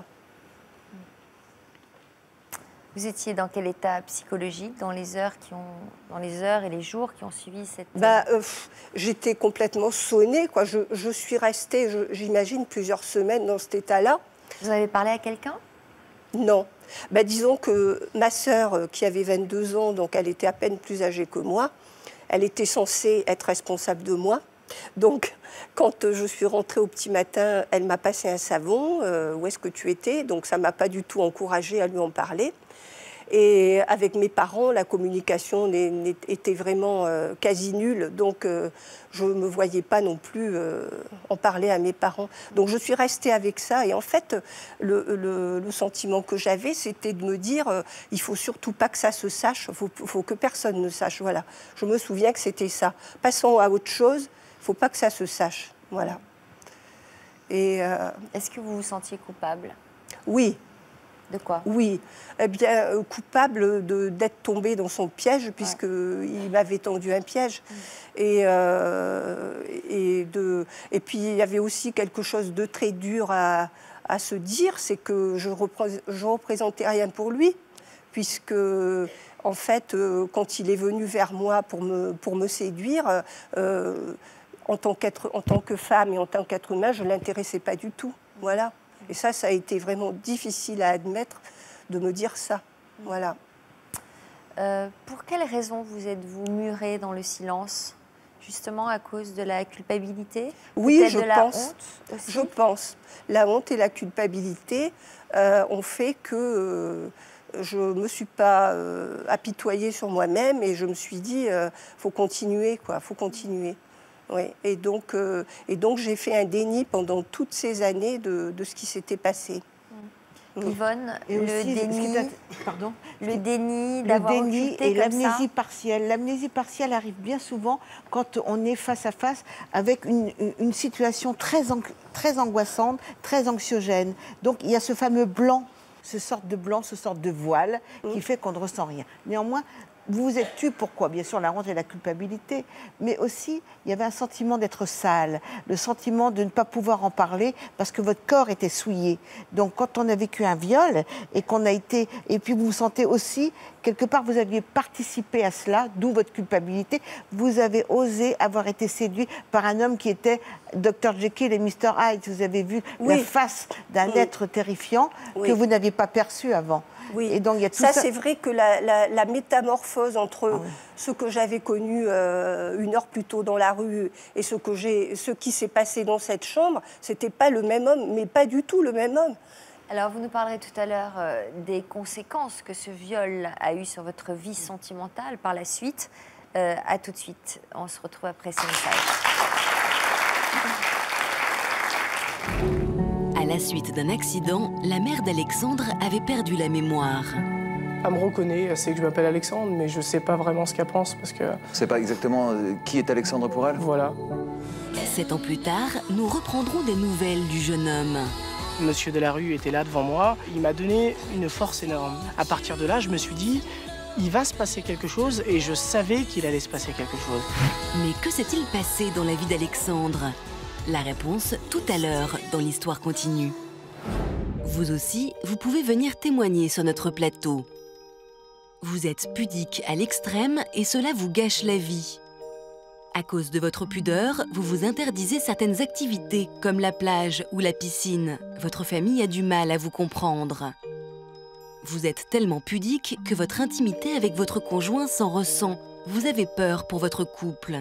Vous étiez dans quel état psychologique dans les heures, qui ont, dans les heures et les jours qui ont suivi cette... Bah, euh, j'étais complètement sonnée, quoi. Je, je suis restée, j'imagine, plusieurs semaines dans cet état-là. Vous avez parlé à quelqu'un? Non. Bah, disons que ma sœur, qui avait vingt-deux ans, donc elle était à peine plus âgée que moi, elle était censée être responsable de moi. Donc, quand je suis rentrée au petit matin, elle m'a passé un savon. Euh, où est-ce que tu étais? Donc, ça ne m'a pas du tout encouragée à lui en parler. Et avec mes parents, la communication était vraiment euh, quasi nulle. Donc, euh, je ne me voyais pas non plus euh, en parler à mes parents. Donc, je suis restée avec ça. Et en fait, le, le, le sentiment que j'avais, c'était de me dire euh, il ne faut surtout pas que ça se sache. Il faut, faut que personne ne sache. Voilà. Je me souviens que c'était ça. Passons à autre chose. Il ne faut pas que ça se sache. Voilà. Et euh... est-ce que vous vous sentiez coupable? Oui. De quoi? Oui, eh bien, euh, coupable d'être tombée dans son piège, puisqu'il ouais. m'avait tendu un piège. Mmh. Et, euh, et, de, et puis, il y avait aussi quelque chose de très dur à, à se dire, c'est que je ne représentais rien pour lui, puisque, en fait, euh, quand il est venu vers moi pour me, pour me séduire, euh, en tant qu'être, en tant que femme et en tant qu'être humain, je ne l'intéressais pas du tout. Voilà. Et ça, ça a été vraiment difficile à admettre de me dire ça. Voilà. Euh, pour quelles raisons vous êtes-vous murée dans le silence? Justement à cause de la culpabilité? Oui, je de la pense. Honte aussi? Je pense. La honte et la culpabilité euh, ont fait que euh, je ne me suis pas euh, apitoyée sur moi-même et je me suis dit, il euh, faut continuer, quoi, faut continuer. Oui, et donc, euh, et donc j'ai fait un déni pendant toutes ces années de, de ce qui s'était passé. Mmh. Yvonne, et le aussi, déni, pardon, le déni le d'avoir déni occulté et l'amnésie ça. partielle. L'amnésie partielle arrive bien souvent quand on est face à face avec une, une situation très, an, très angoissante, très anxiogène. Donc il y a ce fameux blanc, ce sorte de blanc, ce sorte de voile mmh. qui fait qu'on ne ressent rien. Néanmoins, vous vous êtes tue, pourquoi? Bien sûr, la honte et la culpabilité, mais aussi, il y avait un sentiment d'être sale, le sentiment de ne pas pouvoir en parler parce que votre corps était souillé. Donc, quand on a vécu un viol et qu'on a été... Et puis, vous vous sentez aussi, quelque part, vous aviez participé à cela, d'où votre culpabilité. Vous avez osé avoir été séduit par un homme qui était docteur Jekyll et mister Hyde. Vous avez vu oui. la face d'un oui. être terrifiant oui. que vous n'aviez pas perçu avant. Oui, et donc, il y a tout ça, ça... c'est vrai que la, la, la métamorphose entre ah oui. ce que j'avais connu euh, une heure plus tôt dans la rue et ce, que j'ai, ce qui s'est passé dans cette chambre, c'était pas le même homme, mais pas du tout le même homme. Alors, vous nous parlerez tout à l'heure euh, des conséquences que ce viol a eues sur votre vie sentimentale par la suite. Euh, à tout de suite, on se retrouve après ces messages. À la suite d'un accident, la mère d'Alexandre avait perdu la mémoire. Elle me reconnaît, elle sait que je m'appelle Alexandre, mais je ne sais pas vraiment ce qu'elle pense parce que... C'est pas exactement qui est Alexandre pour elle? Voilà. Sept ans plus tard, nous reprendrons des nouvelles du jeune homme. Monsieur Delarue était là devant moi, il m'a donné une force énorme. À partir de là, je me suis dit, il va se passer quelque chose et je savais qu'il allait se passer quelque chose. Mais que s'est-il passé dans la vie d'Alexandre? La réponse tout à l'heure dans l'Histoire continue. Vous aussi, vous pouvez venir témoigner sur notre plateau. Vous êtes pudique à l'extrême et cela vous gâche la vie. À cause de votre pudeur, vous vous interdisez certaines activités comme la plage ou la piscine. Votre famille a du mal à vous comprendre. Vous êtes tellement pudique que votre intimité avec votre conjoint s'en ressent. Vous avez peur pour votre couple.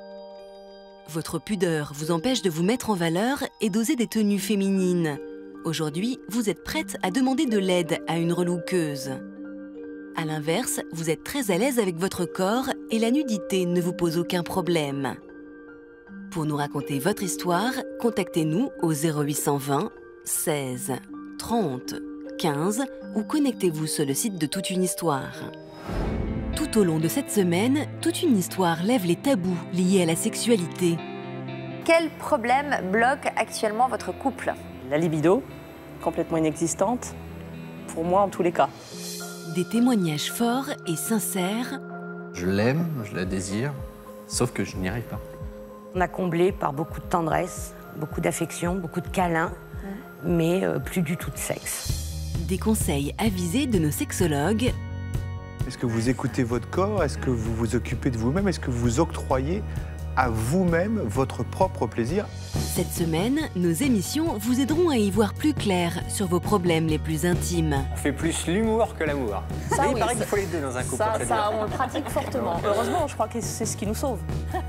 Votre pudeur vous empêche de vous mettre en valeur et d'oser des tenues féminines. Aujourd'hui, vous êtes prête à demander de l'aide à une relookeuse. À l'inverse, vous êtes très à l'aise avec votre corps et la nudité ne vous pose aucun problème. Pour nous raconter votre histoire, contactez-nous au zéro huit cent vingt seize trente quinze ou connectez-vous sur le site de Toute une Histoire. Tout au long de cette semaine, Toute une Histoire lève les tabous liés à la sexualité. Quel problème bloque actuellement votre couple? La libido, complètement inexistante, pour moi en tous les cas. Des témoignages forts et sincères. Je l'aime, je la désire, sauf que je n'y arrive pas. On a comblé par beaucoup de tendresse, beaucoup d'affection, beaucoup de câlins, mmh. mais euh, plus du tout de sexe. Des conseils avisés de nos sexologues. Est-ce que vous écoutez votre corps? Est-ce que vous vous occupez de vous-même? Est-ce que vous octroyez à vous-même votre propre plaisir? Cette semaine, nos émissions vous aideront à y voir plus clair sur vos problèmes les plus intimes. On fait plus l'humour que l'amour. Ça, il oui, paraît qu'il faut les deux dans un couple. Ça, ça on le pratique fortement. Heureusement, je crois que c'est ce qui nous sauve.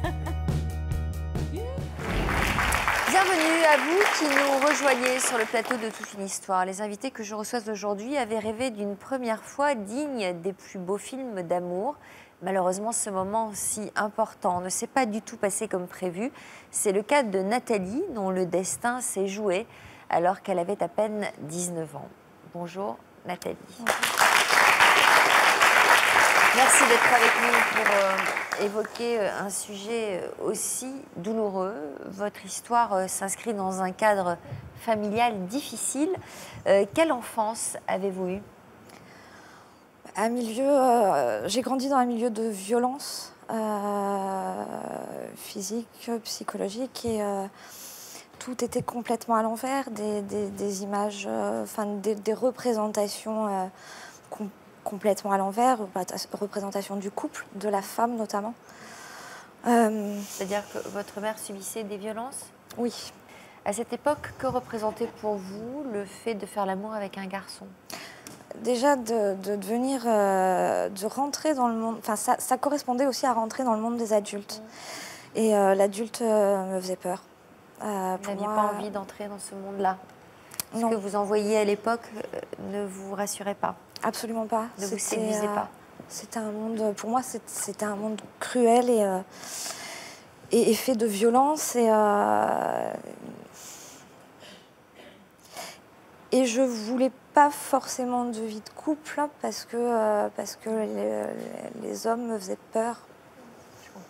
Bienvenue à vous qui nous rejoignez sur le plateau de Toute une Histoire. Les invités que je reçois aujourd'hui avaient rêvé d'une première fois digne des plus beaux films d'amour. Malheureusement, ce moment si important ne s'est pas du tout passé comme prévu. C'est le cas de Nathalie, dont le destin s'est joué alors qu'elle avait à peine dix-neuf ans. Bonjour Nathalie. Bonjour. Merci d'être avec nous pour euh, évoquer un sujet aussi douloureux. Votre histoire euh, s'inscrit dans un cadre familial difficile. Euh, quelle enfance avez-vous eue? Un milieu, euh, j'ai grandi dans un milieu de violence euh, physique, psychologique, et euh, tout était complètement à l'envers, des, des, des images, euh, enfin des, des représentations euh, com complètement à l'envers, représentation du couple, de la femme notamment. Euh, C'est-à-dire que votre mère subissait des violences? Oui. À cette époque, que représentait pour vous le fait de faire l'amour avec un garçon? Déjà, de, de devenir, euh, de rentrer dans le monde, enfin ça, ça correspondait aussi à rentrer dans le monde des adultes. Mmh. Et euh, l'adulte euh, me faisait peur. Euh, vous n'aviez pas envie d'entrer dans ce monde-là? Ce que vous en voyiez à l'époque euh, ne vous rassurait pas? Absolument pas. Ne vous séduisait euh, pas? C'était un monde, pour moi, c'était un monde cruel et, euh, et, et fait de violence. Et, euh, et je voulais pas forcément de vie de couple parce que, euh, parce que les, les hommes me faisaient peur. Je comprends.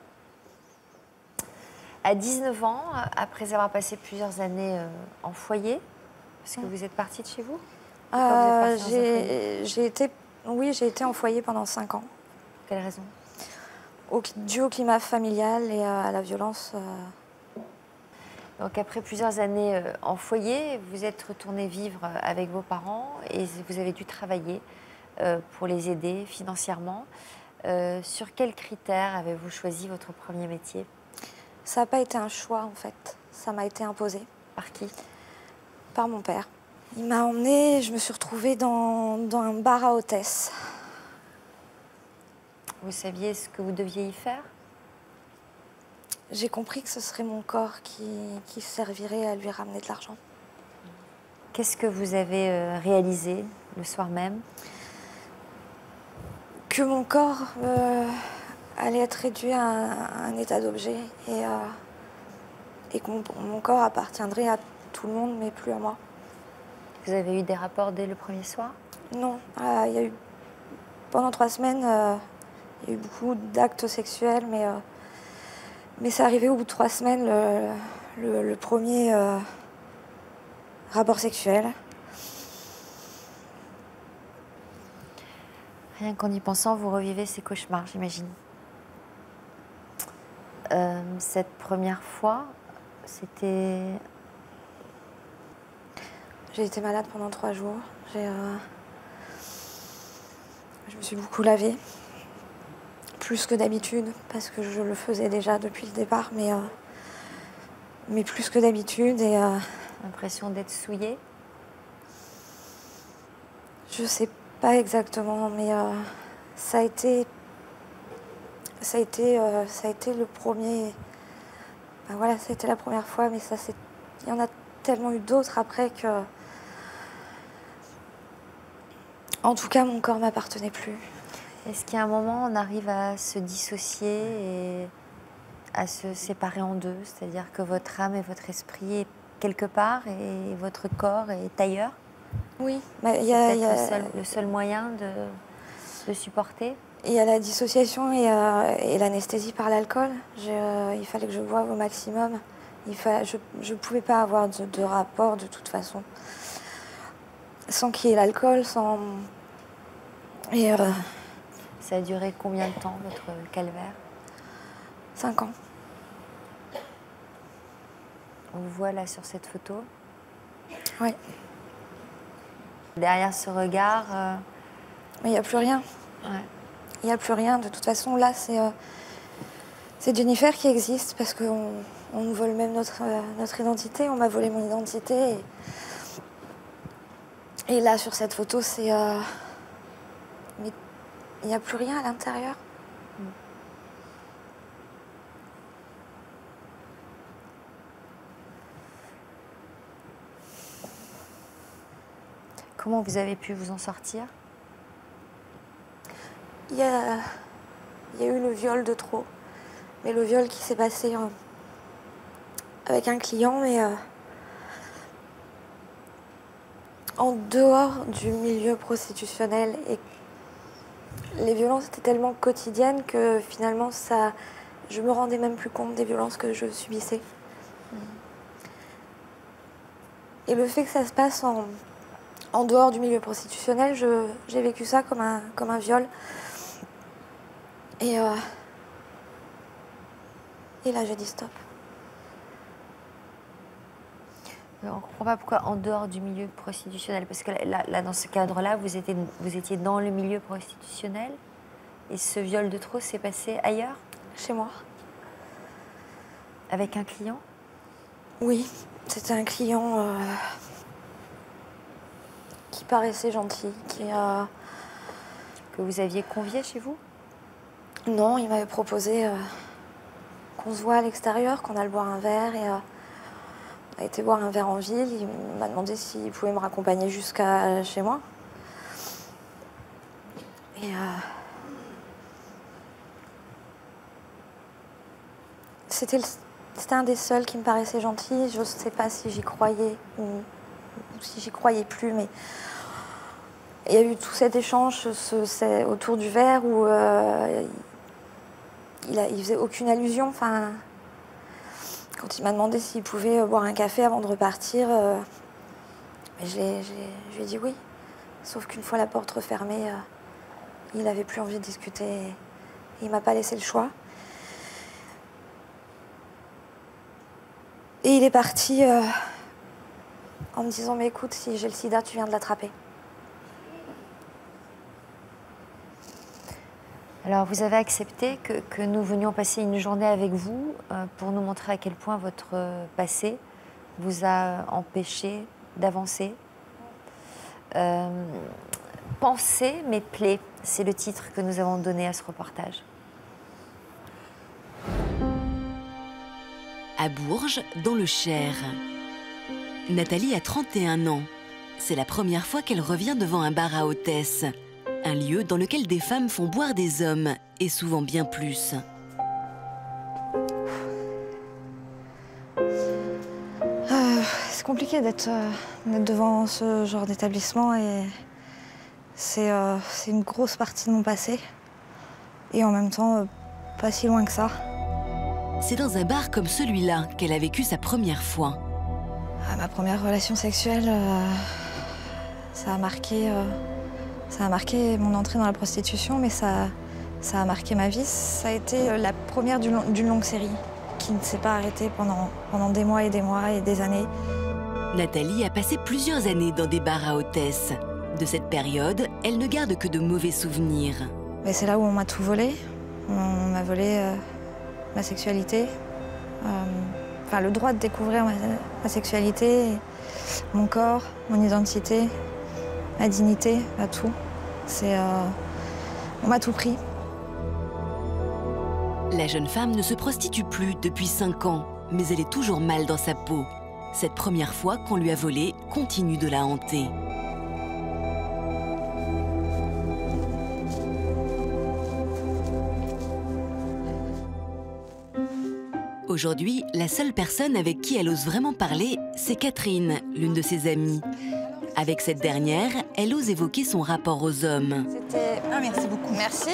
À dix-neuf ans, après avoir passé plusieurs années euh, en foyer, parce que mmh. vous êtes partie de chez vous? euh, J'ai été, oui, j'ai été en foyer pendant cinq ans. quelle raison? Au, dû au climat familial et à la violence. Euh... Donc après plusieurs années euh, en foyer, vous êtes retourné vivre avec vos parents et vous avez dû travailler euh, pour les aider financièrement. Euh, sur quels critères avez-vous choisi votre premier métier? Ça n'a pas été un choix en fait, ça m'a été imposé. Par qui? Par mon père. Il m'a emmenée, je me suis retrouvée dans, dans un bar à hôtesse. Vous saviez ce que vous deviez y faire? J'ai compris que ce serait mon corps qui, qui servirait à lui ramener de l'argent. Qu'est-ce que vous avez euh, réalisé le soir même? Que mon corps euh, allait être réduit à un, à un état d'objet et, euh, et que mon, mon corps appartiendrait à tout le monde, mais plus à moi. Vous avez eu des rapports dès le premier soir? Non, euh, il y a eu pendant trois semaines, euh, il y a eu beaucoup d'actes sexuels, mais euh, mais c'est arrivé au bout de trois semaines le, le, le premier euh, rapport sexuel. Rien qu'en y pensant, vous revivez ces cauchemars, j'imagine. Euh, cette première fois, c'était... J'ai été malade pendant trois jours. J'ai, euh... Je me suis beaucoup lavée. Plus que d'habitude, parce que je le faisais déjà depuis le départ, mais, euh... mais plus que d'habitude. Et euh... L'impression d'être souillée? Je sais pas exactement, mais euh... ça a été... Ça a été, euh... ça a été le premier... Ben voilà, ça a été la première fois, mais ça c'est... Il y en a tellement eu d'autres après que... En tout cas, mon corps m'appartenait plus. Est-ce qu'à un moment, on arrive à se dissocier et à se séparer en deux? C'est-à-dire que votre âme et votre esprit est quelque part et votre corps est ailleurs? Oui. Bah, y a, c'est y a... le, seul, le seul moyen de, de supporter? Il y a la dissociation et, euh, et l'anesthésie par l'alcool. Euh, il fallait que je boive au maximum. Il fallait, je ne pouvais pas avoir de, de rapport de toute façon. Sans qu'il y ait l'alcool, sans... Et... Euh... Ça a duré combien de temps, votre calvaire? Cinq ans. On vous voit là sur cette photo. Oui. Derrière ce regard... Euh... Mais il n'y a plus rien. Ouais. Il n'y a plus rien. De toute façon, là, c'est euh, c'est Jennifer qui existe parce qu'on on nous vole même notre, euh, notre identité. On m'a volé mon identité. Et, et là, sur cette photo, c'est... Euh... Mais il n'y a plus rien à l'intérieur. Mm. Comment vous avez pu vous en sortir? Il y a, il y a eu le viol de trop. Mais le viol qui s'est passé euh, avec un client, mais euh, en dehors du milieu prostitutionnel. Et les violences étaient tellement quotidiennes que finalement, ça, je me rendais même plus compte des violences que je subissais. Mmh. Et le fait que ça se passe en, en dehors du milieu prostitutionnel, je, j'ai vécu ça comme un, comme un viol. Et, euh, et là, j'ai dit stop. On ne comprend pas pourquoi en dehors du milieu prostitutionnel. Parce que là, là dans ce cadre-là, vous étiez, vous étiez dans le milieu prostitutionnel et ce viol de trop s'est passé ailleurs? Chez moi. Avec un client? Oui, c'était un client euh, qui paraissait gentil, qui euh, que vous aviez convié chez vous? Non, il m'avait proposé euh, qu'on se voit à l'extérieur, qu'on aille boire un verre. Et, euh, on a été boire un verre en ville. Il m'a demandé s'il pouvait me raccompagner jusqu'à chez moi. Et euh, c'était, le, c'était un des seuls qui me paraissait gentil. Je ne sais pas si j'y croyais ou, ou si j'y croyais plus, mais il y a eu tout cet échange ce, ce, autour du verre où euh, il, a, il faisait aucune allusion. Enfin, quand il m'a demandé s'il pouvait boire un café avant de repartir, euh, je, l'ai, je, l'ai, je lui ai dit oui. Sauf qu'une fois la porte refermée, euh, il n'avait plus envie de discuter. Il m'a pas laissé le choix. Et il est parti euh, en me disant, mais écoute, si j'ai le sida, tu viens de l'attraper. Alors, vous avez accepté que, que nous venions passer une journée avec vous euh, pour nous montrer à quel point votre euh, passé vous a empêché d'avancer. Euh, Pensée, mais plaie, c'est le titre que nous avons donné à ce reportage. À Bourges, dans le Cher. Nathalie a trente et un ans. C'est la première fois qu'elle revient devant un bar à hôtesse. Un lieu dans lequel des femmes font boire des hommes, et souvent bien plus. Euh, c'est compliqué d'être euh, d'être devant ce genre d'établissement et c'est euh, c'est une grosse partie de mon passé. Et en même temps, euh, pas si loin que ça. C'est dans un bar comme celui-là qu'elle a vécu sa première fois. Ah, ma première relation sexuelle, euh, ça a marqué... Euh, Ça a marqué mon entrée dans la prostitution, mais ça, ça a marqué ma vie. Ça a été la première d'une longue série qui ne s'est pas arrêtée pendant, pendant des mois et des mois et des années. Nathalie a passé plusieurs années dans des bars à hôtesse. De cette période, elle ne garde que de mauvais souvenirs. C'est là où on m'a tout volé. On m'a volé euh, ma sexualité, euh, enfin, le droit de découvrir ma, ma sexualité, mon corps, mon identité. Ma dignité, à tout. C'est, euh, on m'a tout pris. La jeune femme ne se prostitue plus depuis cinq ans, mais elle est toujours mal dans sa peau. Cette première fois qu'on lui a volé continue de la hanter. Aujourd'hui, la seule personne avec qui elle ose vraiment parler, c'est Catherine, l'une de ses amies. Avec cette dernière, elle ose évoquer son rapport aux hommes. Ah, merci beaucoup. Merci.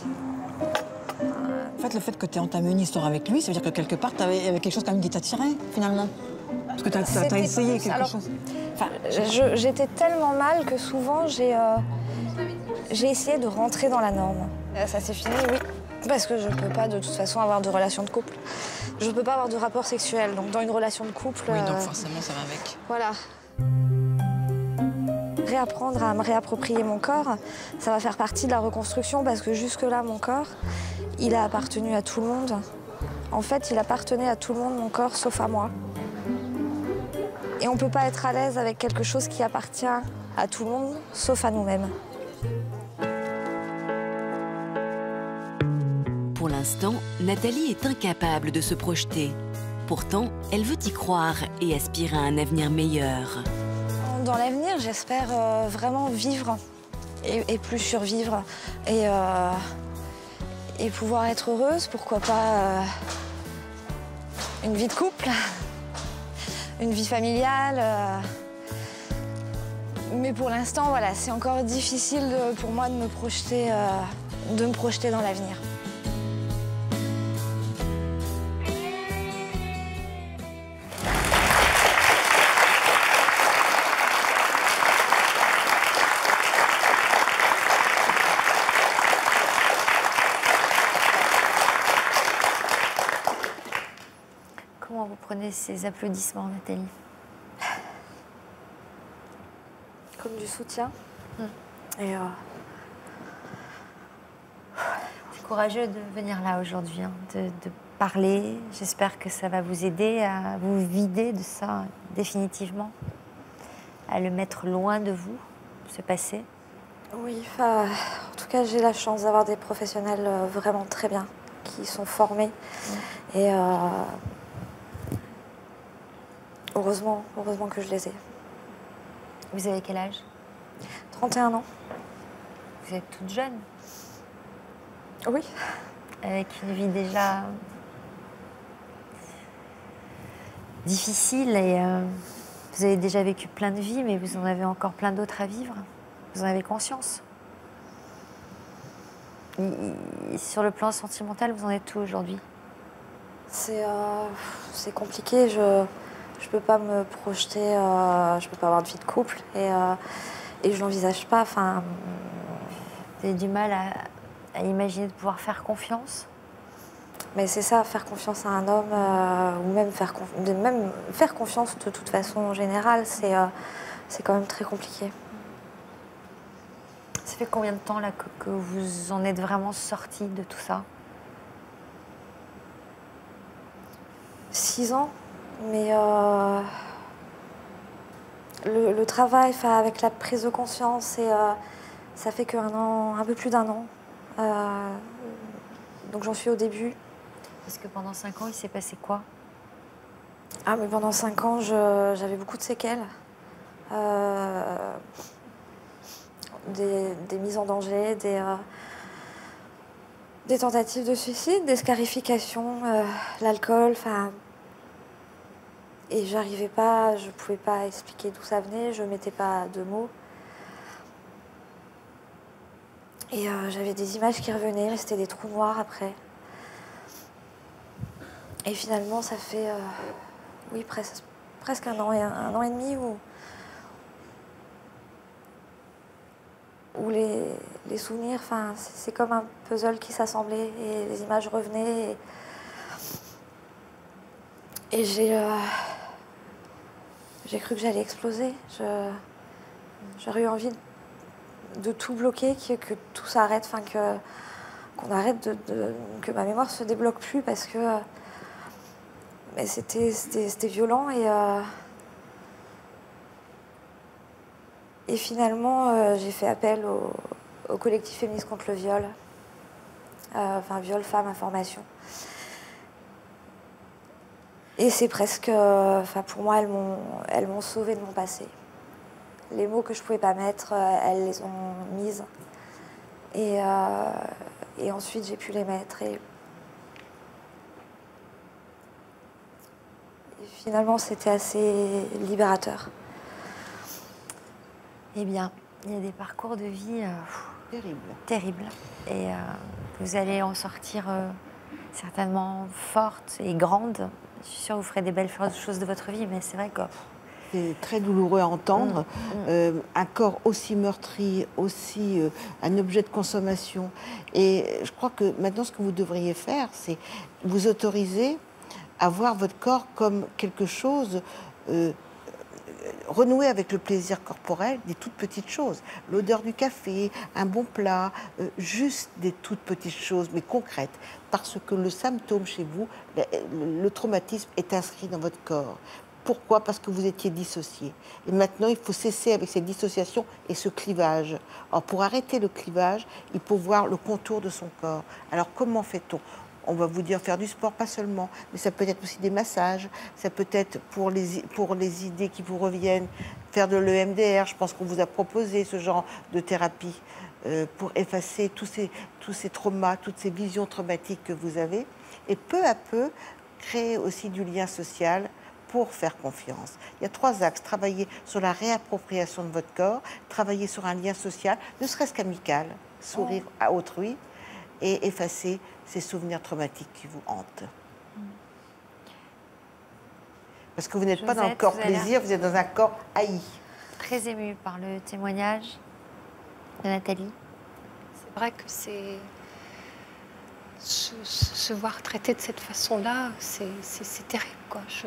En fait, le fait que tu aies entamé une histoire avec lui, ça veut dire que quelque part, tu avais quelque chose quand même qui t'attirait, finalement. Parce que tu as, as essayé quelque Alors, chose. Enfin, j'étais tellement mal que souvent, j'ai euh, j'ai essayé de rentrer dans la norme. Ça s'est fini, oui. Parce que je ne peux pas, de toute façon, avoir de relation de couple. Je ne peux pas avoir de rapport sexuel. Donc, dans une relation de couple... Oui, donc euh, forcément, ça va avec. Voilà. Réapprendre à me réapproprier mon corps, ça va faire partie de la reconstruction parce que jusque-là, mon corps, il a appartenu à tout le monde. En fait, il appartenait à tout le monde, mon corps, sauf à moi. Et on ne peut pas être à l'aise avec quelque chose qui appartient à tout le monde, sauf à nous-mêmes. Pour l'instant, Nathalie est incapable de se projeter. Pourtant, elle veut y croire et aspire à un avenir meilleur. Dans l'avenir, j'espère euh, vraiment vivre et, et plus survivre et, euh, et pouvoir être heureuse, pourquoi pas euh, une vie de couple, une vie familiale. Euh. Mais pour l'instant, voilà, c'est encore difficile de, pour moi de me projeter, euh, de me projeter dans l'avenir. Comment vous prenez ces applaudissements, Nathalie? Comme du soutien. Mmh. Et euh... C'est courageux de venir là aujourd'hui, hein, de, de parler. J'espère que ça va vous aider à vous vider de ça définitivement, à le mettre loin de vous, ce passé. Oui, enfin, en tout cas, j'ai la chance d'avoir des professionnels euh, vraiment très bien, qui sont formés. Mmh. Et euh... heureusement, heureusement que je les ai. Vous avez quel âge? trente et un ans. Vous êtes toute jeune? Oui. Avec une vie déjà difficile et euh, vous avez déjà vécu plein de vies, mais vous en avez encore plein d'autres à vivre. Vous en avez conscience. Et, et sur le plan sentimental, vous en êtes où aujourd'hui? C'est euh, c'est compliqué. Je je peux pas me projeter. Euh, je peux pas avoir de vie de couple et euh, et je l'envisage pas. Enfin, vous avez du mal à, à imaginer de pouvoir faire confiance? Mais c'est ça, faire confiance à un homme, euh, ou même faire, conf- de même faire confiance de toute façon en général, c'est euh, c'est quand même très compliqué. Ça fait combien de temps là que, que vous en êtes vraiment sorti de tout ça? Six ans, mais euh, le, le travail, avec la prise de conscience, et, euh, ça fait qu'un an, un peu plus d'un an. Euh, donc j'en suis au début. Parce que pendant cinq ans, il s'est passé quoi? Ah, mais pendant cinq ans, je- j'avais beaucoup de séquelles. Euh, des, des mises en danger, des, euh, des tentatives de suicide, des scarifications, euh, l'alcool, enfin... Et j'arrivais pas, je pouvais pas expliquer d'où ça venait, je mettais pas de mots. Et euh, j'avais des images qui revenaient, mais c'était des trous noirs après. Et finalement, ça fait, euh, oui, presque, presque un an, et un, un an et demi où, où les, les souvenirs, enfin, c'est c'est comme un puzzle qui s'assemblait et les images revenaient. Et, et j'ai, euh, j'ai cru que j'allais exploser. Je, j'aurais eu envie de, de tout bloquer, que, que tout s'arrête, enfin que qu'on arrête de, de, que ma mémoire se débloque plus parce que. Mais c'était, c'était, c'était violent et, euh, et finalement euh, j'ai fait appel au, au collectif féministe contre le viol, euh, enfin viol femmes information. Et c'est presque, euh, enfin pour moi elles m'ont, elles m'ont sauvée de mon passé. Les mots que je pouvais pas mettre, euh, elles les ont mises et, euh, et ensuite j'ai pu les mettre. Et, Finalement, c'était assez libérateur. Eh bien, il y a des parcours de vie euh, terribles. terribles. Et euh, vous allez en sortir euh, certainement forte et grande. Je suis sûre que vous ferez des belles choses de votre vie, mais c'est vrai que... C'est très douloureux à entendre. Mmh. Euh, un corps aussi meurtri, aussi euh, un objet de consommation. Et je crois que maintenant, ce que vous devriez faire, c'est vous autoriser à voir votre corps comme quelque chose, euh, renouer avec le plaisir corporel, des toutes petites choses. L'odeur du café, un bon plat, euh, juste des toutes petites choses, mais concrètes. Parce que le symptôme chez vous, le, le traumatisme est inscrit dans votre corps. Pourquoi? Parce que vous étiez dissocié. Et maintenant, il faut cesser avec cette dissociation et ce clivage. Alors, pour arrêter le clivage, il faut voir le contour de son corps. Alors, comment fait-on? On va vous dire faire du sport, pas seulement, mais ça peut être aussi des massages, ça peut être pour les, pour les idées qui vous reviennent, faire de l'E M D R. Je pense qu'on vous a proposé ce genre de thérapie euh, pour effacer tous ces, tous ces traumas, toutes ces visions traumatiques que vous avez. Et peu à peu, créer aussi du lien social pour faire confiance. Il y a trois axes. Travailler sur la réappropriation de votre corps, travailler sur un lien social, ne serait-ce qu'amical, sourire à autrui, et effacer ces souvenirs traumatiques qui vous hantent. Parce que vous n'êtes pas dans le corps plaisir, vous êtes dans un corps haï. Très émue par le témoignage de Nathalie. C'est vrai que c'est... Se, se voir traité de cette façon-là, c'est, c'est, c'est terrible, quoi. Je,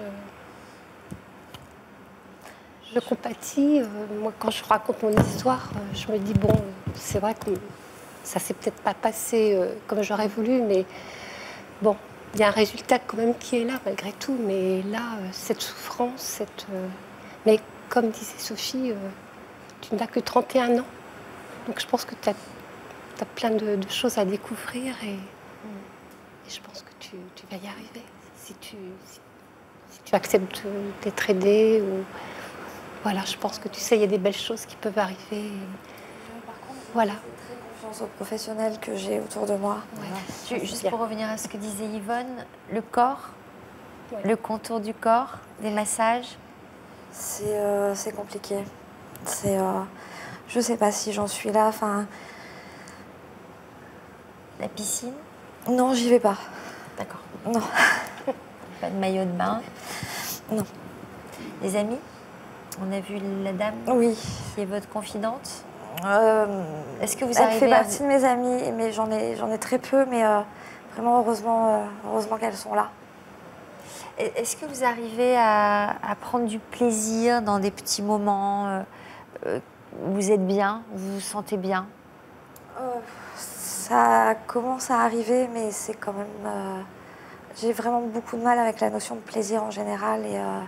je compatis. Euh, moi, quand je raconte mon histoire, euh, je me dis, bon, c'est vrai que ça s'est peut-être pas passé euh, comme j'aurais voulu, mais bon, il y a un résultat quand même qui est là, malgré tout. Mais là, euh, cette souffrance, cette... Euh, mais comme disait Sophie, euh, tu n'as que trente et un ans. Donc je pense que tu as, tu as plein de, de choses à découvrir et, et je pense que tu, tu vas y arriver. Si tu, si, si tu acceptes d'être aidé, ou, voilà, je pense que tu sais, il y a des belles choses qui peuvent arriver. Et, voilà. Confiance aux professionnels que j'ai autour de moi. Ouais. Juste bien. Pour revenir à ce que disait Yvonne, le corps, ouais. Le contour du corps, des massages. C'est euh, c'est compliqué. C'est, euh, je sais pas si j'en suis là. Enfin, la piscine. Non, j'y vais pas. D'accord. Non. Pas de maillot de bain. Non. Les amis. On a vu la dame. Oui. Qui est votre confidente. Euh, Est-ce que vous Elle arrivez fait à partie de mes amies, mais j'en ai, j'en ai très peu, mais euh, vraiment heureusement, euh, heureusement qu'elles sont là. Est-ce que vous arrivez à, à prendre du plaisir dans des petits moments euh, euh, où vous êtes bien, où vous vous sentez bien? euh, Ça commence à arriver, mais c'est quand même... Euh, j'ai vraiment beaucoup de mal avec la notion de plaisir en général. Et euh,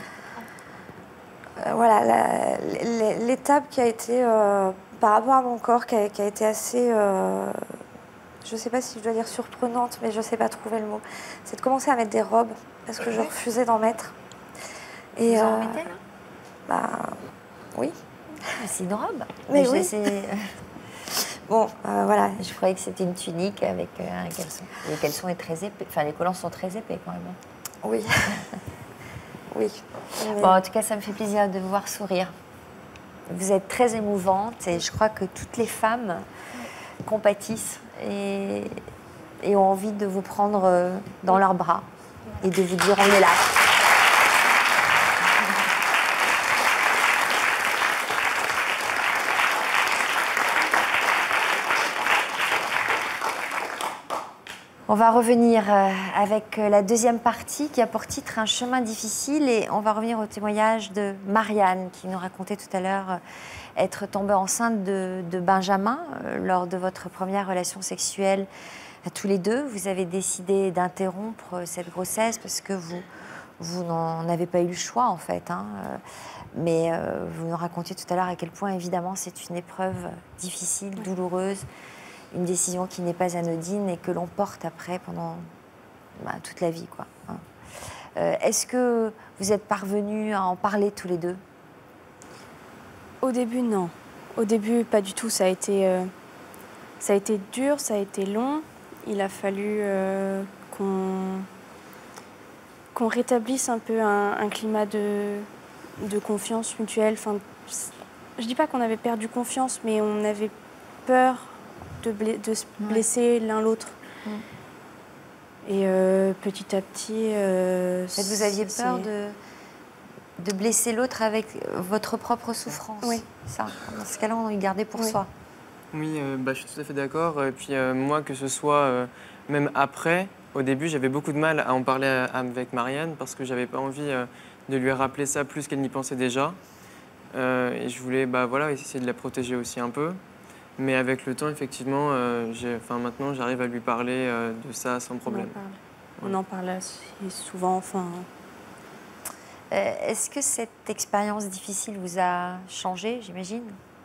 euh, voilà, l'étape qui a été, euh, par rapport à mon corps, qui a, qui a été assez... Euh, je ne sais pas si je dois dire surprenante, mais je ne sais pas trouver le mot. C'est de commencer à mettre des robes, parce que je refusais d'en mettre. Et vous en euh, mettez là? Bah, oui. C'est une robe. Mais je oui. sais- Bon, euh, voilà. Je croyais que c'était une tunique avec euh, un caleçon. Les caleçons est très épais. Enfin, les collants sont très épais quand même. Oui. Oui. Mais... Bon, en tout cas, ça me fait plaisir de vous voir sourire. Vous êtes très émouvante et je crois que toutes les femmes compatissent et, et ont envie de vous prendre dans leurs bras et de vous dire on est là. On va revenir avec la deuxième partie qui a pour titre Un chemin difficile et on va revenir au témoignage de Marianne qui nous racontait tout à l'heure être tombée enceinte de, de Benjamin lors de votre première relation sexuelle à tous les deux. Vous avez décidé d'interrompre cette grossesse parce que vous, vous n'en avez pas eu le choix en fait. Hein. Mais vous nous racontiez tout à l'heure à quel point évidemment c'est une épreuve difficile, douloureuse. Une décision qui n'est pas anodine et que l'on porte après pendant bah, toute la vie, quoi. Hein. Euh, Est-ce que vous êtes parvenus à en parler tous les deux? Au début, non. Au début, pas du tout. Ça a été, euh, ça a été dur, ça a été long. Il a fallu euh, qu'on qu'on rétablisse un peu un, un climat de, de confiance mutuelle. Enfin, je dis pas qu'on avait perdu confiance, mais on avait peur de, bla de se blesser ouais. l'un l'autre. Mm. Et euh, petit à petit... Euh, vous aviez peur de, de blesser l'autre avec votre propre souffrance. Oui. Ça, dans ce cas-là, on y gardait pour oui. soi. Oui, euh, bah, je suis tout à fait d'accord. Et puis euh, moi, que ce soit euh, même après, au début, j'avais beaucoup de mal à en parler à, avec Marianne parce que j'avais pas envie euh, de lui rappeler ça plus qu'elle n'y pensait déjà. Euh, et je voulais bah, voilà, essayer de la protéger aussi un peu. Mais avec le temps, effectivement, euh, enfin, maintenant, j'arrive à lui parler euh, de ça sans problème. On en parle, On en parle assez souvent, enfin... Euh, Est-ce que cette expérience difficile vous a changé, j'imagine?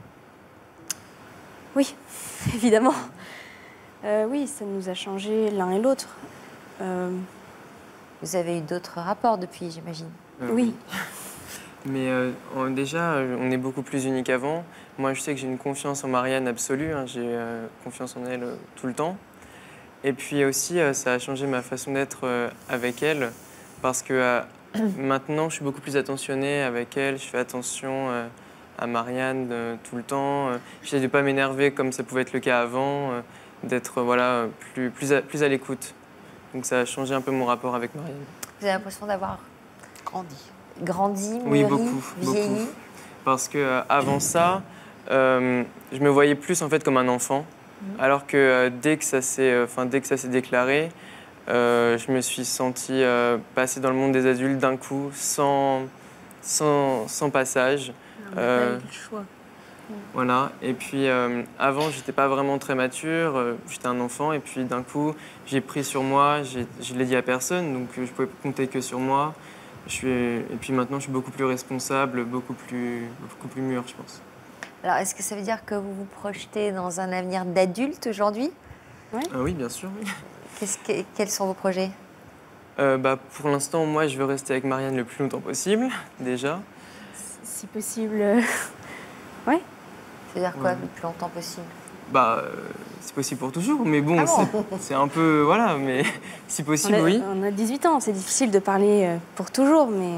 Oui, évidemment. Euh, oui, ça nous a changé l'un et l'autre. Euh... Vous avez eu d'autres rapports depuis, j'imagine? euh, Oui. Mais euh, on, déjà, on est beaucoup plus unis qu'avant. Moi, je sais que j'ai une confiance en Marianne absolue. Hein, j'ai euh, confiance en elle euh, tout le temps. Et puis aussi, euh, ça a changé ma façon d'être euh, avec elle. Parce que euh, maintenant, je suis beaucoup plus attentionnée avec elle. Je fais attention euh, à Marianne euh, tout le temps. Euh, J'essaie de ne pas m'énerver comme ça pouvait être le cas avant. Euh, D'être euh, voilà, plus, plus à, plus à l'écoute. Donc ça a changé un peu mon rapport avec Marianne. Vous avez l'impression d'avoir grandi grandi, mûri, oui, beaucoup, vieilli. Beaucoup. Parce que euh, avant ça, euh, je me voyais plus en fait comme un enfant, mmh. alors que euh, dès que ça s'est, euh, enfin dès que ça s'est déclaré, euh, je me suis sentie euh, passer dans le monde des adultes d'un coup, sans, sans, sans passage. On n'a euh, pas eu le choix. Mmh. Voilà. Et puis euh, avant, j'étais pas vraiment très mature, euh, j'étais un enfant, et puis d'un coup, j'ai pris sur moi, je l'ai dit à personne, donc je pouvais compter que sur moi. Je suis, et puis maintenant, je suis beaucoup plus responsable, beaucoup plus, beaucoup plus mûr, je pense. Alors, est-ce que ça veut dire que vous vous projetez dans un avenir d'adulte aujourd'hui? Oui. Ah oui, bien sûr. Oui. Qu'est-ce que, quels sont vos projets? euh, bah, Pour l'instant, moi, je veux rester avec Marianne le plus longtemps possible, déjà. Si possible, euh... oui. C'est-à-dire quoi, ouais. le plus longtemps possible? Bah, euh, c'est possible pour toujours, mais bon, ah bon c'est un peu... Voilà, mais si possible, on a, oui. On a dix-huit ans, c'est difficile de parler pour toujours, mais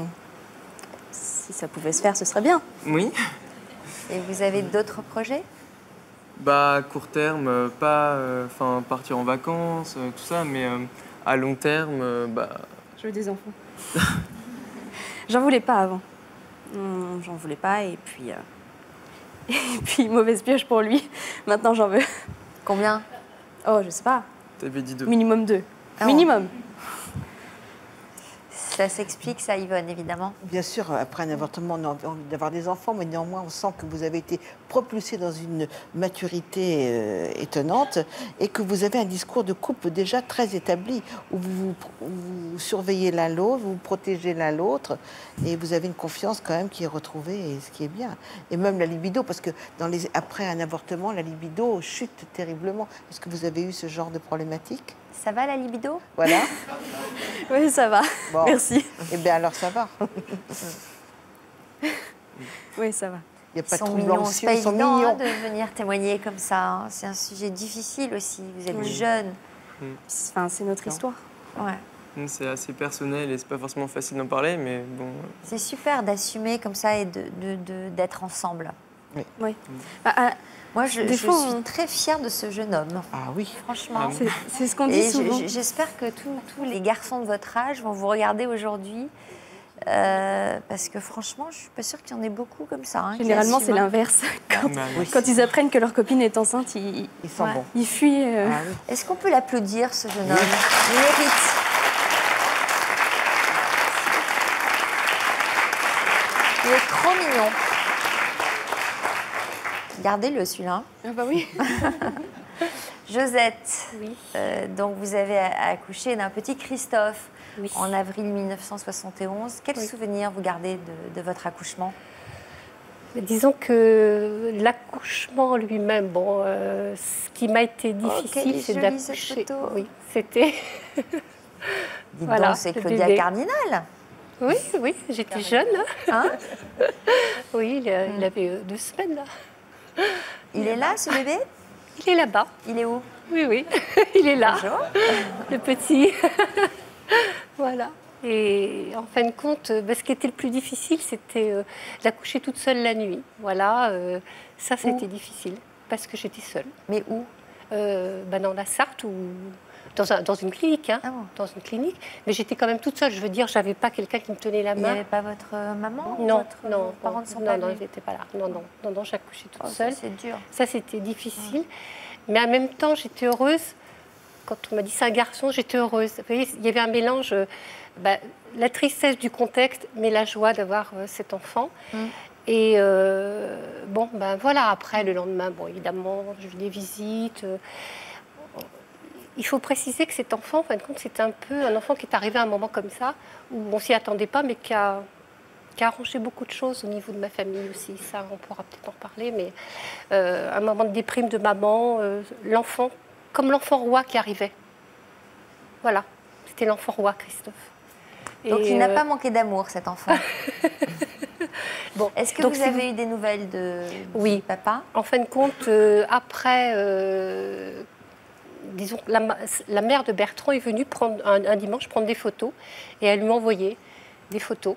si ça pouvait se faire, ce serait bien. Oui. Et vous avez d'autres projets? Bah, court terme, euh, pas... Enfin, euh, partir en vacances, euh, tout ça, mais euh, à long terme, euh, bah... Je veux des enfants. J'en voulais pas avant. J'en voulais pas, et puis... Euh... Et puis, mauvaise pioche pour lui. Maintenant, j'en veux. Combien? Oh, je sais pas. T'avais dit deux. Minimum deux. Ah Minimum. Ça s'explique, ça, Yvonne, évidemment. Bien sûr, après un avortement, on a envie d'avoir des enfants, mais néanmoins, on sent que vous avez été propulsé dans une maturité euh, étonnante et que vous avez un discours de couple déjà très établi, où vous vous, vous surveillez l'un l'autre, vous vous protégez l'un l'autre, et vous avez une confiance quand même qui est retrouvée, et ce qui est bien. Et même la libido, parce que dans les, après un avortement, la libido chute terriblement. Est-ce que vous avez eu ce genre de problématique? Ça va, la libido? Voilà. Oui, ça va. Bon. Merci. Eh bien, alors ça va. Oui, ça va. Il n'y a pas Ils de sont troubles mignons. anxieux, C'est pas ils sont évident mignons. hein, de venir témoigner comme ça. hein. C'est un sujet difficile aussi. Vous êtes Oui. jeune. Enfin, c'est notre histoire. Ouais. C'est assez personnel et c'est pas forcément facile d'en parler, mais bon. C'est super d'assumer comme ça et de, de- de- d'être ensemble. Oui. Oui. Bah, ah, Moi, je, des je fois, suis on- très fière de ce jeune homme. Ah oui. Franchement. C'est c'est ce qu'on dit Et souvent. j- j'espère que tous tous les garçons de votre âge vont vous regarder aujourd'hui. euh, parce que franchement, je suis pas sûre qu'il y en ait beaucoup comme ça. hein, qui Généralement, assument. c'est l'inverse. Quand, Bah, oui. quand ils apprennent que leur copine est enceinte, ils, Ils sont Ouais. bons. ils fuient. euh, Ah oui. Est-ce qu'on peut l'applaudir, ce jeune homme? Il mérite. Il est trop mignon. Gardez-le, celui-là. Ah bah oui. Josette, Oui. euh, donc vous avez a- accouché d'un petit Christophe Oui. en avril mille neuf cent soixante et onze. Quel Oui. souvenir vous gardez de, de votre accouchement? Mais disons que l'accouchement lui-même, bon, euh, ce qui m'a été difficile, quelle est c'est jolie, cette d'accoucher. photo. Oui, c'était. Dites Voilà, donc, c'est le Claudia bébé. Cardinal. Oui, oui, j'étais jeune. Hein Oui, il, a- il avait euh, deux semaines là. Il est là, ce bébé? Il est là-bas. Il est où? Oui, oui, il est là. Bonjour. Le petit. Voilà. Et en fin de compte, euh, ben, ce qui était le plus difficile, c'était euh, d'accoucher toute seule la nuit. Voilà, euh, ça, c'était difficile parce que j'étais seule. Mais où? Euh, ben, dans la Sarthe ou dans, un- dans une clinique, hein, Ah bon. dans une clinique. Mais j'étais quand même toute seule. Je veux dire, j'avais pas quelqu'un qui me tenait la Il n'y main. avait pas votre euh, maman? ou Non, votre, non, vos parents ne sont non, pas non, venus? ils n'étaient pas là. Non, non, non, non, j'accouchais toute Oh, ça, seule. c'est dur. Ça, c'était difficile. Mais en même temps, j'étais heureuse. Quand on m'a dit c'est un garçon, j'étais heureuse. Vous voyez, il y avait un mélange, euh, bah, la tristesse du contexte, mais la joie d'avoir euh, cet enfant. Mm. Et euh, bon, ben voilà, après, le lendemain, bon, évidemment, j'ai eu des visites. euh, il faut préciser que cet enfant, en fin de compte, c'est un peu un enfant qui est arrivé à un moment comme ça, où on ne s'y attendait pas, mais qui a, qui a arrangé beaucoup de choses au niveau de ma famille aussi. Ça, on pourra peut-être en parler, mais euh, un moment de déprime de maman, euh, l'enfant, comme l'enfant roi qui arrivait. Voilà, c'était l'enfant roi, Christophe. Donc Et, il n'a euh, pas manqué d'amour, cet enfant. Bon, Est-ce que donc vous si avez eu des nouvelles de Oui. du papa? En fin de compte, euh, après, euh, disons, que la, ma- la mère de Bertrand est venue prendre, un, un dimanche prendre des photos et elle lui envoyait des photos.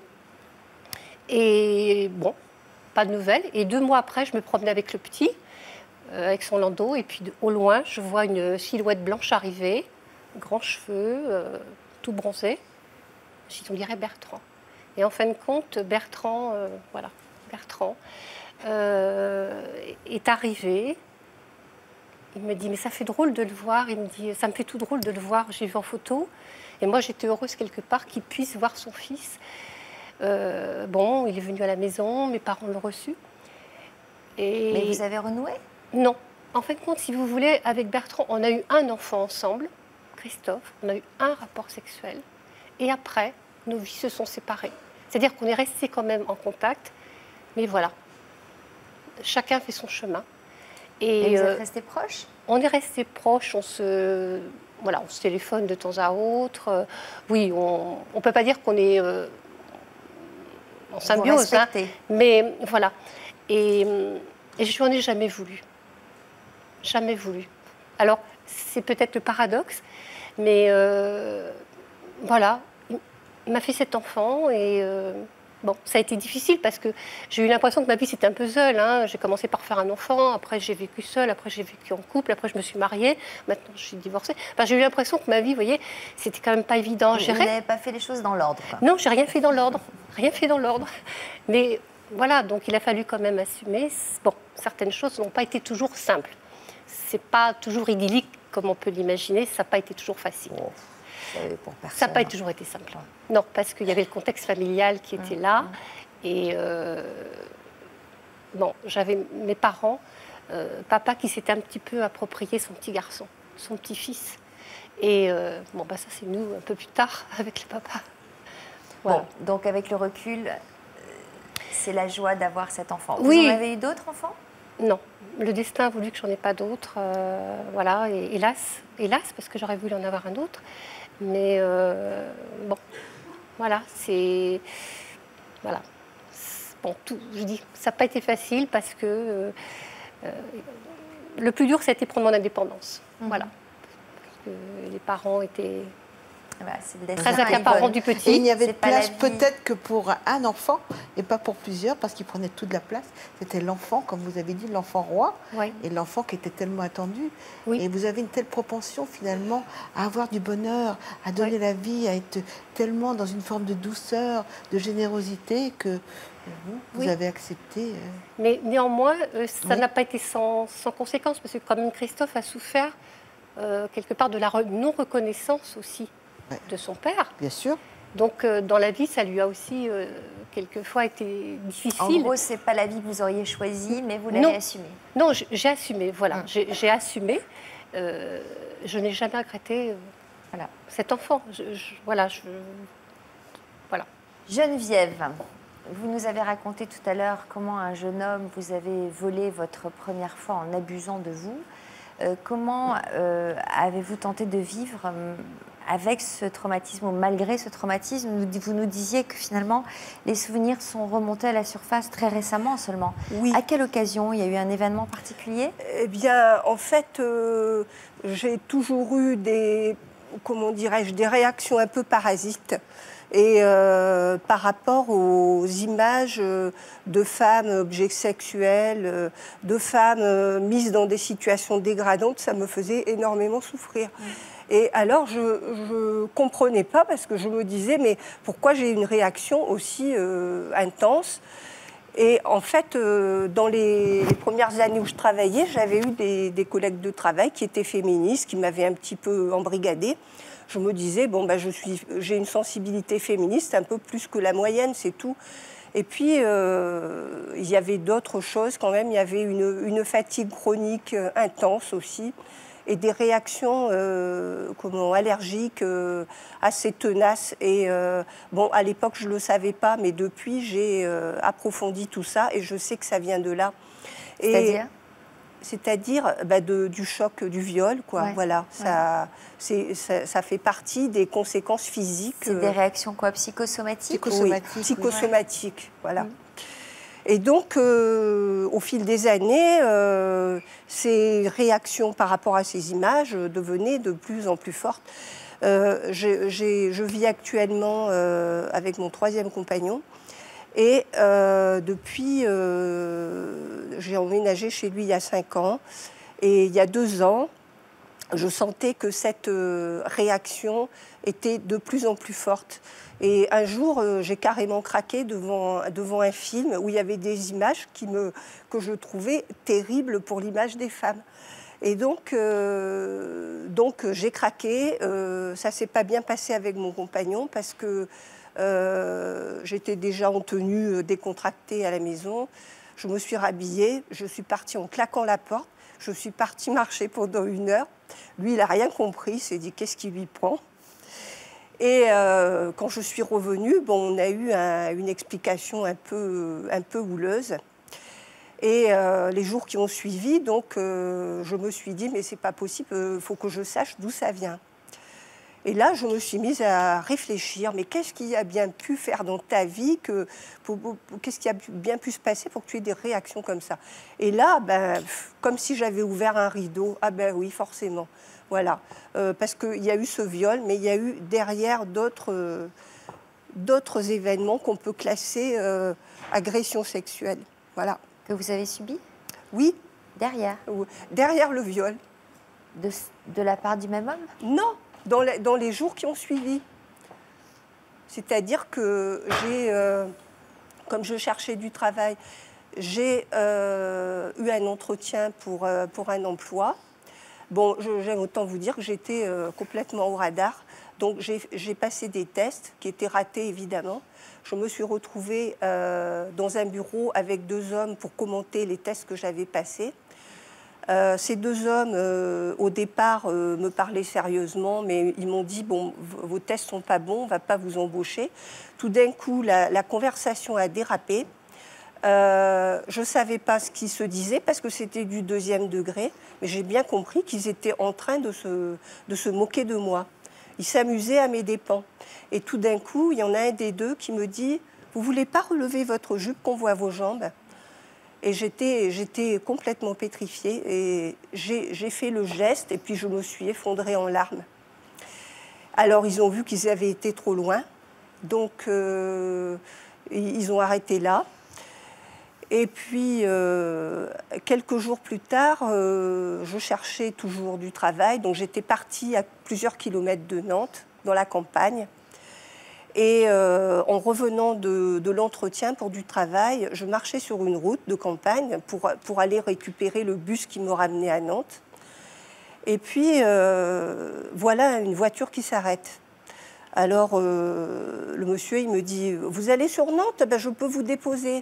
Et bon, pas de nouvelles. Et deux mois après, je me promenais avec le petit, euh, avec son landau, et puis de- au loin, je vois une silhouette blanche arriver, grands cheveux, euh, tout bronzé. Je dis, on dirait Bertrand. Et en fin de compte, Bertrand, euh, voilà, Bertrand euh, est arrivé. Il me dit, mais ça fait drôle de le voir. Il me dit, ça me fait tout drôle de le voir. J'ai vu en photo. Et moi, j'étais heureuse quelque part qu'il puisse voir son fils. Euh, bon, il est venu à la maison. Mes parents l'ont reçu. Et Mais vous avez renoué? Non. En fin de compte, si vous voulez, avec Bertrand, on a eu un enfant ensemble, Christophe. On a eu un rapport sexuel. Et après, nos vies se sont séparées. C'est-à-dire qu'on est restés quand même en contact. Mais voilà. Chacun fait son chemin. Et, vous euh, êtes restés proches? On est restés proches, on se, voilà, on se téléphone de temps à autre. Euh, oui, on ne peut pas dire qu'on est euh, en symbiose, hein, respectez. mais voilà. Et, et je n'en ai jamais voulu. Jamais voulu. Alors, c'est peut-être le paradoxe, mais euh, voilà, il m'a fait cet enfant et... euh, Bon, ça a été difficile parce que j'ai eu l'impression que ma vie c'était un puzzle. Hein. J'ai commencé par faire un enfant, après j'ai vécu seule, après j'ai vécu en couple, après je me suis mariée, maintenant je suis divorcée. Enfin, j'ai eu l'impression que ma vie, vous voyez, c'était quand même pas évident à Vous gérer. n'avez pas fait les choses dans l'ordre, quoi. Non, j'ai rien fait dans l'ordre, rien fait dans l'ordre. Mais voilà, donc il a fallu quand même assumer. Bon, certaines choses n'ont pas été toujours simples. C'est pas toujours idyllique comme on peut l'imaginer, ça n'a pas été toujours facile. Oh, pour ça n'a pas toujours été simple. Non, parce qu'il y avait le contexte familial qui était là. Mmh. Et euh, bon, j'avais mes parents, euh, papa qui s'était un petit peu approprié son petit garçon, son petit-fils. Et euh, bon, bah ça c'est nous un peu plus tard avec le papa. Voilà. Bon, donc avec le recul, c'est la joie d'avoir cet enfant. Oui. Vous en avez eu d'autres enfants? Non, le destin a voulu que j'en ai pas d'autres. Euh, voilà, et hélas, hélas, parce que j'aurais voulu en avoir un autre. Mais euh, bon, voilà, c'est voilà. Bon, tout, je dis, ça n'a pas été facile parce que euh, euh, le plus dur, c'était prendre mon indépendance. Mm-hmm. Voilà, parce que les parents étaient bah, très accaparants du petit. Et il n'y avait de place peut-être que pour un enfant et pas pour plusieurs parce qu'ils prenaient toute la place. C'était l'enfant, comme vous avez dit, l'enfant roi, oui. Et l'enfant qui était tellement attendu. Oui. Et vous avez une telle propension finalement à avoir du bonheur, à donner oui. la vie, à être tellement dans une forme de douceur, de générosité que vous, vous oui. avez accepté. Euh... Mais néanmoins, euh, ça oui. n'a pas été sans, sans conséquence parce que quand même Christophe a souffert euh, quelque part de la re- non-reconnaissance aussi. Ouais. De son père. Bien sûr. Donc, euh, dans la vie, ça lui a aussi, euh, quelquefois, été difficile. En gros, ce n'est pas la vie que vous auriez choisie, mais vous l'avez assumée. Non, j'ai assumé, voilà. Hum. J'ai assumé. Euh, je n'ai jamais regretté euh, voilà, cet enfant. Je, je, voilà, je, voilà. Geneviève, vous nous avez raconté tout à l'heure comment un jeune homme vous avez volé votre première fois en abusant de vous. Euh, comment euh, avez-vous tenté de vivre euh, avec ce traumatisme ou malgré ce traumatisme? Vous nous disiez que finalement les souvenirs sont remontés à la surface très récemment seulement. Oui. À quelle occasion? Il y a eu un événement particulier? Eh bien, en fait, euh, j'ai toujours eu des, comment dirais-je, des réactions un peu parasites. Et euh, par rapport aux images de femmes objets sexuels, de femmes mises dans des situations dégradantes, ça me faisait énormément souffrir. Mmh. Et alors, je ne comprenais pas parce que je me disais, mais pourquoi j'ai une réaction aussi euh, intense? Et en fait, euh, dans les, les premières années où je travaillais, j'avais eu des, des collègues de travail qui étaient féministes, qui m'avaient un petit peu embrigadée. Je me disais, bon, bah, je suis, j'ai une sensibilité féministe un peu plus que la moyenne, c'est tout. Et puis, euh, il y avait d'autres choses quand même. Il y avait une, une fatigue chronique euh, intense aussi et des réactions euh, comment, allergiques euh, assez tenaces. Et euh, bon, à l'époque, je ne le savais pas, mais depuis, j'ai euh, approfondi tout ça et je sais que ça vient de là. C'est-à-dire ? C'est-à-dire bah, de, du choc du viol, quoi. Ouais. Voilà, ça, ouais. ça, ça fait partie des conséquences physiques. C'est euh... des réactions quoi, psychosomatiques? Psychosomatiques, oui, psychosomatiques, ouais. Voilà. Mmh. Et donc, euh, au fil des années, euh, ces réactions par rapport à ces images devenaient de plus en plus fortes. Euh, j'ai, j'ai, je vis actuellement euh, avec mon troisième compagnon. Et euh, depuis, euh, j'ai emménagé chez lui il y a cinq ans. Et il y a deux ans, je sentais que cette euh, réaction était de plus en plus forte. Et un jour, euh, j'ai carrément craqué devant, devant un film où il y avait des images qui me, que je trouvais terribles pour l'image des femmes. Et donc, euh, donc j'ai craqué. Euh, ça ne s'est pas bien passé avec mon compagnon parce que Euh, j'étais déjà en tenue décontractée à la maison. Je me suis rhabillée, je suis partie en claquant la porte. Je suis partie marcher pendant une heure. Lui, il n'a rien compris, il s'est dit qu'est-ce qui lui prend. Et euh, quand je suis revenue, bon, on a eu un, une explication un peu, un peu houleuse. Et euh, les jours qui ont suivi, donc, euh, je me suis dit mais c'est pas possible, il faut que je sache d'où ça vient. Et là, je me suis mise à réfléchir, mais qu'est-ce qui a bien pu faire dans ta vie, que, pour, pour, qu'est-ce qui a bien pu se passer pour que tu aies des réactions comme ça? Et là, ben, comme si j'avais ouvert un rideau, ah ben oui, forcément, voilà. Euh, parce qu'il y a eu ce viol, mais il y a eu derrière d'autres, euh, d'autres événements qu'on peut classer euh, agression sexuelle, voilà. Que vous avez subi? Oui. Derrière? Derrière le viol. De, de la part du même homme? Non. Dans les, dans les jours qui ont suivi. C'est-à-dire que j'ai, euh, comme je cherchais du travail, j'ai euh, eu un entretien pour, euh, pour un emploi. Bon, j'aime autant vous dire que j'étais euh, complètement au radar. Donc j'ai passé des tests qui étaient ratés, évidemment. Je me suis retrouvée euh, dans un bureau avec deux hommes pour commenter les tests que j'avais passés. Euh, ces deux hommes, euh, au départ, euh, me parlaient sérieusement, mais ils m'ont dit, bon, vos tests sont pas bons, on va pas vous embaucher. Tout d'un coup, la, la conversation a dérapé. Euh, je ne savais pas ce qui se disait parce que c'était du deuxième degré, mais j'ai bien compris qu'ils étaient en train de se, de se moquer de moi. Ils s'amusaient à mes dépens. Et tout d'un coup, il y en a un des deux qui me dit, vous ne voulez pas relever votre jupe qu'on voit vos jambes? Et j'étais, j'étais complètement pétrifiée et j'ai fait le geste et puis je me suis effondrée en larmes. Alors ils ont vu qu'ils avaient été trop loin, donc euh, ils ont arrêté là. Et puis euh, quelques jours plus tard, euh, je cherchais toujours du travail, donc j'étais partie à plusieurs kilomètres de Nantes, dans la campagne. Et euh, en revenant de, de l'entretien pour du travail, je marchais sur une route de campagne pour, pour aller récupérer le bus qui me ramenait à Nantes. Et puis, euh, voilà une voiture qui s'arrête. Alors, euh, le monsieur, il me dit, vous allez sur Nantes? Ben, je peux vous déposer.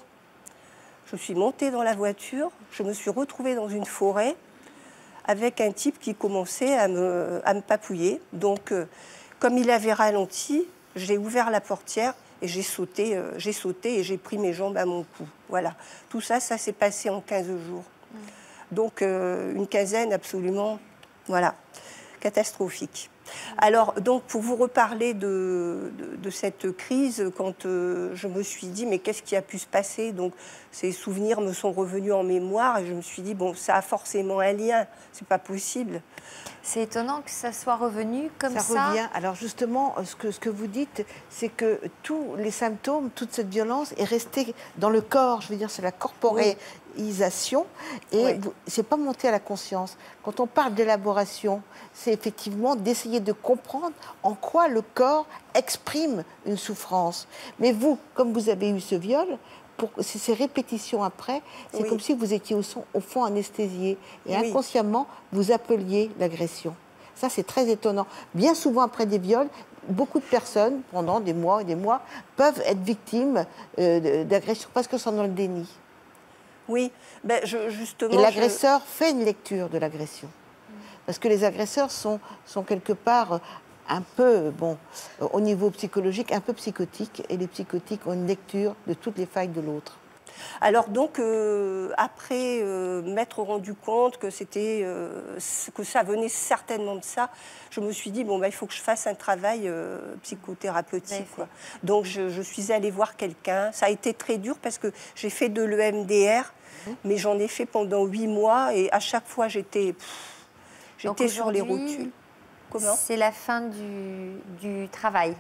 Je suis montée dans la voiture, je me suis retrouvée dans une forêt avec un type qui commençait à me, à me papouiller. Donc, euh, comme il avait ralenti, j'ai ouvert la portière et j'ai sauté, euh, j'ai sauté et j'ai pris mes jambes à mon cou. Voilà. Tout ça, ça s'est passé en quinze jours. Mmh. Donc, euh, une quinzaine absolument, voilà, catastrophique. Alors, donc, pour vous reparler de, de, de cette crise, quand euh, je me suis dit, mais qu'est-ce qui a pu se passer? Donc, ces souvenirs me sont revenus en mémoire et je me suis dit, bon, ça a forcément un lien, c'est pas possible. C'est étonnant que ça soit revenu comme ça. Ça revient. Alors, justement, ce que, ce que vous dites, c'est que tous les symptômes, toute cette violence est restée dans le corps. Je veux dire, c'est la corporéisation et oui. C'est pas monté à la conscience. Quand on parle d'élaboration, c'est effectivement d'essayer de comprendre en quoi le corps exprime une souffrance. Mais vous, comme vous avez eu ce viol, pour ces répétitions après, c'est oui. Comme si vous étiez au, son, au fond anesthésié. Et oui. Inconsciemment, vous appeliez l'agression. Ça, c'est très étonnant. Bien souvent, après des viols, beaucoup de personnes, pendant des mois et des mois, peuvent être victimes euh, d'agressions parce que sont dans le déni. Oui, ben, je, justement... Et l'agresseur je... fait une lecture de l'agression. Parce que les agresseurs sont, sont quelque part un peu, bon, au niveau psychologique, un peu psychotiques. Et les psychotiques ont une lecture de toutes les failles de l'autre. Alors donc, euh, après euh, m'être rendu compte que, c'était, euh, que ça venait certainement de ça, je me suis dit, bon, bah, il faut que je fasse un travail euh, psychothérapeutique. Quoi. Donc je, je suis allée voir quelqu'un. Ça a été très dur parce que j'ai fait de l'E M D R, mmh. mais j'en ai fait pendant huit mois et à chaque fois, j'étais... J'étais sur les rotules. Comment ? C'est la fin du, du travail.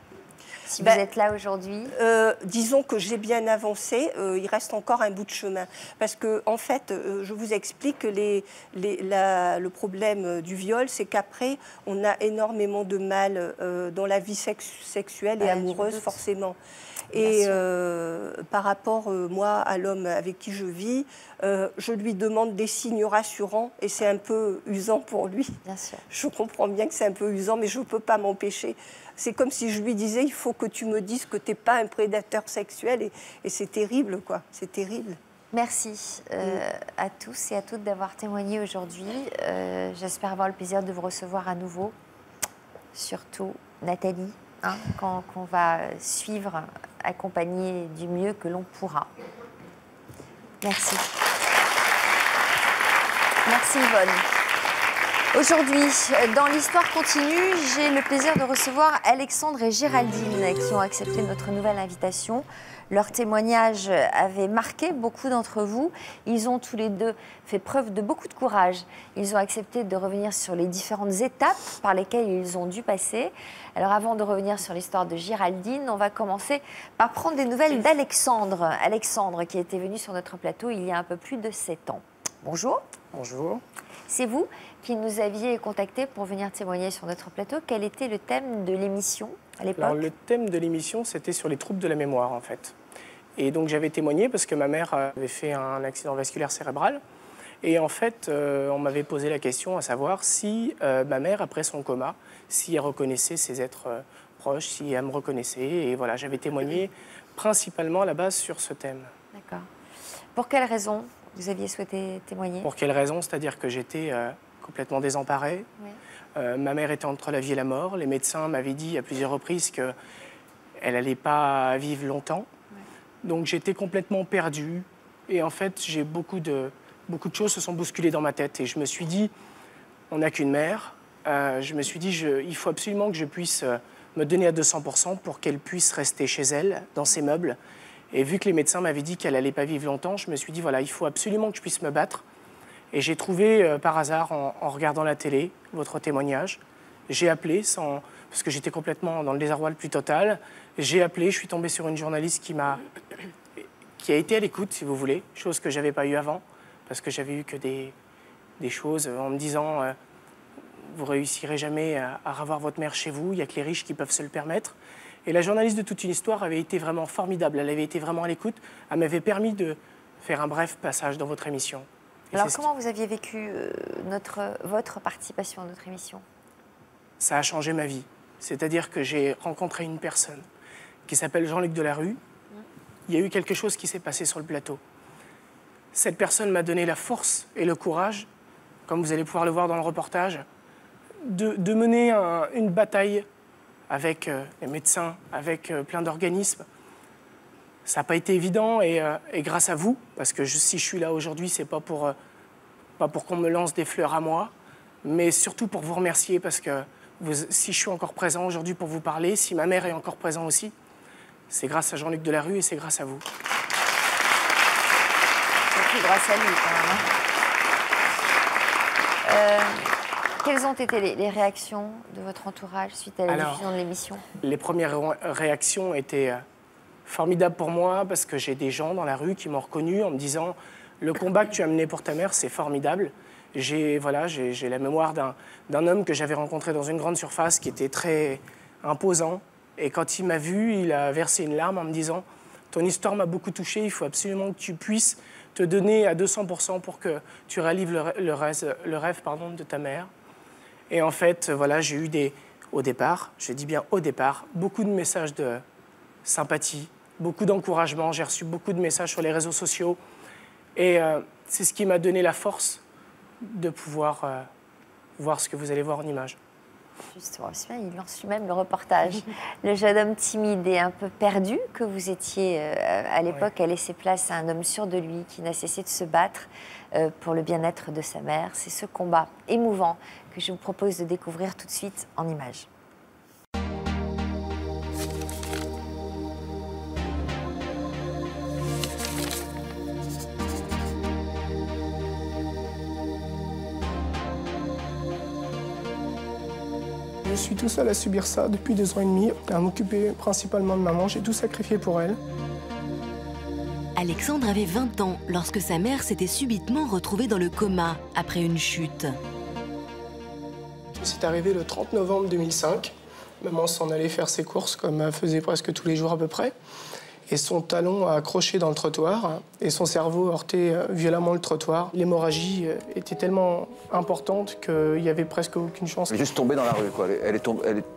Si ben, vous êtes là aujourd'hui. Euh, disons que j'ai bien avancé. Euh, il reste encore un bout de chemin. Parce que, en fait, euh, je vous explique que les, les, la, le problème du viol, c'est qu'après, on a énormément de mal euh, dans la vie sex sexuelle et ben, amoureuse, forcément. Et euh, par rapport, euh, moi, à l'homme avec qui je vis, euh, je lui demande des signes rassurants et c'est un peu usant pour lui. Bien sûr. Je comprends bien que c'est un peu usant, mais je ne peux pas m'empêcher. C'est comme si je lui disais, il faut que tu me dises que tu n'es pas un prédateur sexuel. Et, et c'est terrible, quoi. C'est terrible. Merci euh, mm. à tous et à toutes d'avoir témoigné aujourd'hui. Euh, J'espère avoir le plaisir de vous recevoir à nouveau. Surtout Nathalie. Hein, qu'on qu'on va suivre, accompagner du mieux que l'on pourra. Merci. Merci Yvonne. Aujourd'hui, dans l'Histoire continue, j'ai le plaisir de recevoir Alexandre et Géraldine qui ont accepté notre nouvelle invitation. Leur témoignage avait marqué beaucoup d'entre vous. Ils ont tous les deux fait preuve de beaucoup de courage. Ils ont accepté de revenir sur les différentes étapes par lesquelles ils ont dû passer. Alors avant de revenir sur l'histoire de Géraldine, on va commencer par prendre des nouvelles d'Alexandre. Alexandre qui était venu sur notre plateau il y a un peu plus de sept ans. Bonjour. Bonjour. C'est vous qui nous aviez contacté pour venir témoigner sur notre plateau. Quel était le thème de l'émission à l'époque? Alors, le thème de l'émission, c'était sur les troubles de la mémoire, en fait. Et donc j'avais témoigné parce que ma mère avait fait un accident vasculaire cérébral. Et en fait, euh, on m'avait posé la question à savoir si euh, ma mère, après son coma, si elle reconnaissait ses êtres euh, proches, si elle me reconnaissait. Et voilà, j'avais témoigné principalement à la base sur ce thème. D'accord. Pour quelle raison vous aviez souhaité témoigner? Pour quelle raison? C'est-à-dire que j'étais euh, complètement désemparée. Oui. Euh, ma mère était entre la vie et la mort. Les médecins m'avaient dit à plusieurs reprises qu'elle n'allait pas vivre longtemps. Oui. Donc j'étais complètement perdue. Et en fait, j'ai beaucoup de, beaucoup de choses se sont bousculées dans ma tête. Et je me suis dit, on n'a qu'une mère. Euh, je me suis dit, je, il faut absolument que je puisse euh, me donner à deux cents pour cent pour qu'elle puisse rester chez elle, dans ses meubles. Et vu que les médecins m'avaient dit qu'elle n'allait pas vivre longtemps, je me suis dit, voilà, il faut absolument que je puisse me battre. Et j'ai trouvé, euh, par hasard, en, en regardant la télé, votre témoignage. J'ai appelé, sans, parce que j'étais complètement dans le désarroi le plus total. J'ai appelé, je suis tombée sur une journaliste qui m'a, qui a été à l'écoute, si vous voulez, chose que je n'avais pas eue avant, parce que j'avais eu que des, des choses en me disant, euh, vous ne réussirez jamais à, à revoir votre mère chez vous, il n'y a que les riches qui peuvent se le permettre. Et la journaliste de Toute une histoire avait été vraiment formidable, elle avait été vraiment à l'écoute, elle m'avait permis de faire un bref passage dans votre émission. Et alors comment qui... vous aviez vécu euh, notre, votre participation à notre émission? Ça a changé ma vie. C'est-à-dire que j'ai rencontré une personne qui s'appelle Jean-Luc Delarue. Mmh. Il y a eu quelque chose qui s'est passé sur le plateau. Cette personne m'a donné la force et le courage, comme vous allez pouvoir le voir dans le reportage, de, de mener un, une bataille avec euh, les médecins, avec euh, plein d'organismes. Ça n'a pas été évident et, euh, et grâce à vous, parce que je, si je suis là aujourd'hui, ce n'est pas pour, euh, pas pour qu'on me lance des fleurs à moi, mais surtout pour vous remercier, parce que vous, si je suis encore présent aujourd'hui pour vous parler, si ma mère est encore présente aussi, c'est grâce à Jean-Luc Delarue et c'est grâce à vous. C'est grâce à lui, quand même. Euh, quelles ont été les, les réactions de votre entourage suite à la Alors, diffusion de l'émission? Les premières réactions étaient euh, formidables pour moi parce que j'ai des gens dans la rue qui m'ont reconnu en me disant « Le combat que tu as mené pour ta mère, c'est formidable ». J'ai voilà, j'ai, j'ai la mémoire d'un, d'un homme que j'avais rencontré dans une grande surface qui était très imposant. Et quand il m'a vu, il a versé une larme en me disant « Ton histoire m'a beaucoup touché, il faut absolument que tu puisses te donner à deux cents pour cent pour que tu réalises le, le rêve, le rêve pardon, de ta mère ». Et en fait, voilà, j'ai eu des, au départ, je dis bien au départ, beaucoup de messages de sympathie, beaucoup d'encouragement. J'ai reçu beaucoup de messages sur les réseaux sociaux. Et euh, c'est ce qui m'a donné la force de pouvoir euh, voir ce que vous allez voir en images. Justement, il lance lui-même le reportage. Le jeune homme timide et un peu perdu que vous étiez euh, à l'époque oui. a laissé place à un homme sûr de lui qui n'a cessé de se battre euh, pour le bien-être de sa mère. C'est ce combat émouvant que je vous propose de découvrir tout de suite en images. Je suis tout seul à subir ça depuis deux ans et demi, à m'occuper principalement de maman. J'ai tout sacrifié pour elle. Alexandre avait vingt ans lorsque sa mère s'était subitement retrouvée dans le coma après une chute. C'est arrivé le trente novembre deux mille cinq. Maman s'en allait faire ses courses, comme elle faisait presque tous les jours à peu près. Et son talon a accroché dans le trottoir et son cerveau a heurté violemment le trottoir. L'hémorragie était tellement importante qu'il n'y avait presque aucune chance. Elle est juste tombée dans la rue, quoi. Elle est tombée... Elle est...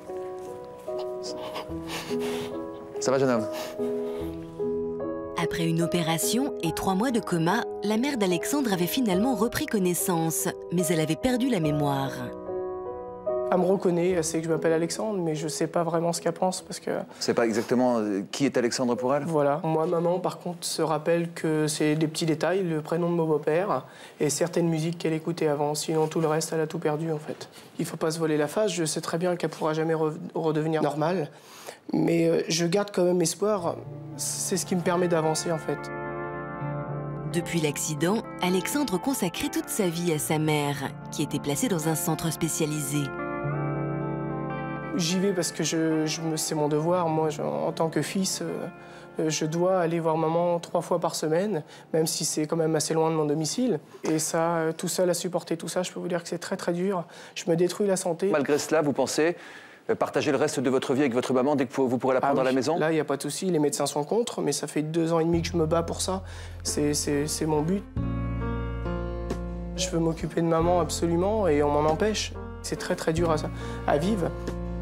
Ça va, jeune homme? Après une opération et trois mois de coma, la mère d'Alexandre avait finalement repris connaissance, mais elle avait perdu la mémoire. Elle me reconnaît, elle sait que je m'appelle Alexandre, mais je ne sais pas vraiment ce qu'elle pense parce que... C'est pas exactement qui est Alexandre pour elle? Voilà. Moi, maman, par contre, se rappelle que c'est des petits détails, le prénom de mon beau-père et certaines musiques qu'elle écoutait avant. Sinon, tout le reste, elle a tout perdu, en fait. Il ne faut pas se voler la face. Je sais très bien qu'elle ne pourra jamais re redevenir normale. Mais euh, je garde quand même espoir. C'est ce qui me permet d'avancer, en fait. Depuis l'accident, Alexandre consacrait toute sa vie à sa mère, qui était placée dans un centre spécialisé. J'y vais parce que je, je, c'est mon devoir. Moi, je, en tant que fils, euh, je dois aller voir maman trois fois par semaine, même si c'est quand même assez loin de mon domicile. Et ça, tout seul à supporter tout ça, je peux vous dire que c'est très, très dur. Je me détruis la santé. Malgré cela, vous pensez partager le reste de votre vie avec votre maman dès que vous pourrez la prendre ah oui. à la maison? Là, il n'y a pas de souci, les médecins sont contre, mais ça fait deux ans et demi que je me bats pour ça. C'est mon but. Je veux m'occuper de maman absolument et on m'en empêche. C'est très très dur à, à vivre.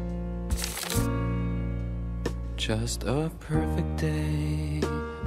Just a perfect day.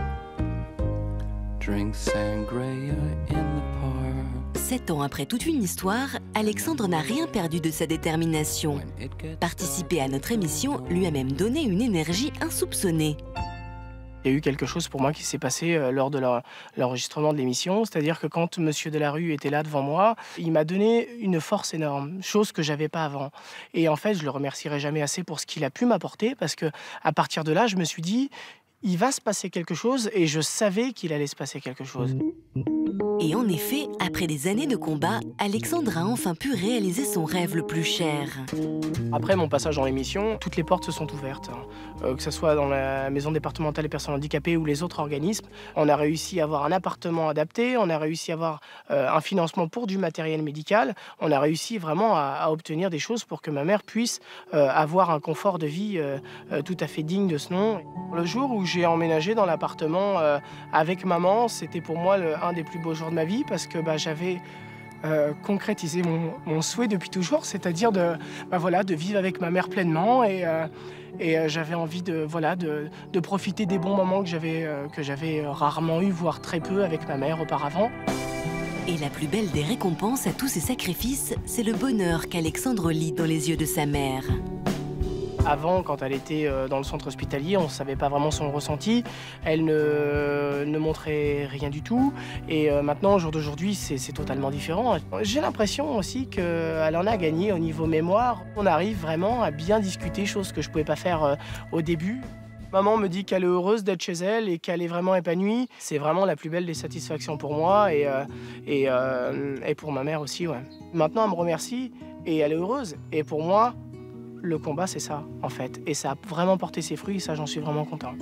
Drink sangria in the park. Sept ans après toute une histoire, Alexandre n'a rien perdu de sa détermination. Participer à notre émission lui a même donné une énergie insoupçonnée. Il y a eu quelque chose pour moi qui s'est passé euh, lors de l'enregistrement de l'émission, c'est-à-dire que quand Monsieur Delarue était là devant moi, il m'a donné une force énorme, chose que j'avais pas avant. Et en fait, je le remercierai jamais assez pour ce qu'il a pu m'apporter, parce que à partir de là, je me suis dit, il va se passer quelque chose, et je savais qu'il allait se passer quelque chose. Et en effet, après des années de combat, Alexandre a enfin pu réaliser son rêve le plus cher. Après mon passage dans l'émission, toutes les portes se sont ouvertes. Euh, que ce soit dans la maison départementale des personnes handicapées ou les autres organismes. On a réussi à avoir un appartement adapté, on a réussi à avoir euh, un financement pour du matériel médical. On a réussi vraiment à, à obtenir des choses pour que ma mère puisse euh, avoir un confort de vie euh, euh, tout à fait digne de ce nom. Le jour où j'ai emménagé dans l'appartement euh, avec maman, c'était pour moi le, un des plus beaux jours de ma vie parce que bah, j'avais euh, concrétisé mon, mon souhait depuis toujours, c'est-à-dire de, bah, voilà, de vivre avec ma mère pleinement et, euh, et euh, j'avais envie de, voilà, de, de profiter des bons moments que j'avais euh, que j'avais rarement eu, voire très peu avec ma mère auparavant. Et la plus belle des récompenses à tous ces sacrifices, c'est le bonheur qu'Alexandre lit dans les yeux de sa mère. Avant, quand elle était dans le centre hospitalier, on ne savait pas vraiment son ressenti. Elle ne, ne montrait rien du tout. Et maintenant, au jour d'aujourd'hui, c'est totalement différent. J'ai l'impression aussi qu'elle en a gagné au niveau mémoire. On arrive vraiment à bien discuter, chose que je ne pouvais pas faire au début. Maman me dit qu'elle est heureuse d'être chez elle et qu'elle est vraiment épanouie. C'est vraiment la plus belle des satisfactions pour moi et, euh, et, euh, et pour ma mère aussi. Ouais. Maintenant, elle me remercie et elle est heureuse. Et pour moi, le combat, c'est ça, en fait. Et ça a vraiment porté ses fruits, et ça, j'en suis vraiment content.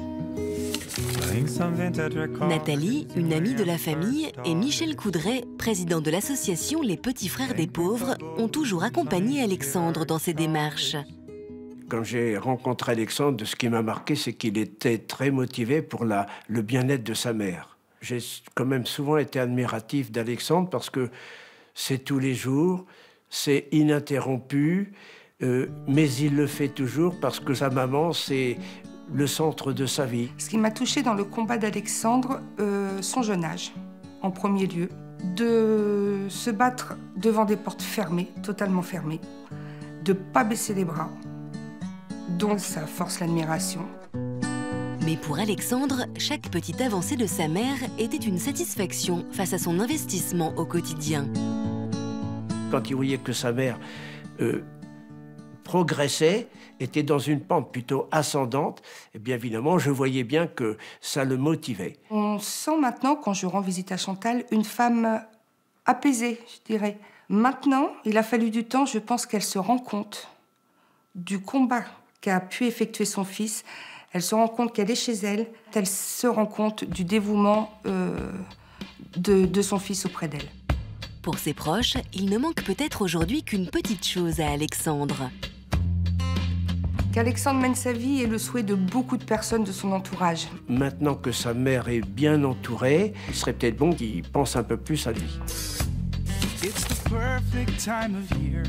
Nathalie, une amie de la famille, et Michel Coudray, président de l'association Les Petits Frères des Pauvres, ont toujours accompagné Alexandre dans ses démarches. Quand j'ai rencontré Alexandre, ce qui m'a marqué, c'est qu'il était très motivé pour la, le bien-être de sa mère. J'ai quand même souvent été admiratif d'Alexandre parce que c'est tous les jours, c'est ininterrompu, Euh, mais il le fait toujours parce que sa maman, c'est le centre de sa vie. Ce qui m'a touchée dans le combat d'Alexandre, euh, son jeune âge, en premier lieu, de se battre devant des portes fermées, totalement fermées, de ne pas baisser les bras. Donc ça force l'admiration. Mais pour Alexandre, chaque petite avancée de sa mère était une satisfaction face à son investissement au quotidien. Quand il voyait que sa mère euh, progressait, était dans une pente plutôt ascendante, et bien évidemment, je voyais bien que ça le motivait. On sent maintenant, quand je rends visite à Chantal, une femme apaisée, je dirais. Maintenant, il a fallu du temps, je pense qu'elle se rend compte du combat qu'a pu effectuer son fils. Elle se rend compte qu'elle est chez elle. Elle se rend compte du dévouement euh, de, de son fils auprès d'elle. Pour ses proches, il ne manque peut-être aujourd'hui qu'une petite chose à Alexandre. Qu'Alexandre mène sa vie est le souhait de beaucoup de personnes de son entourage. Maintenant que sa mère est bien entourée, il serait peut-être bon qu'il pense un peu plus à lui. It's the perfect time of year.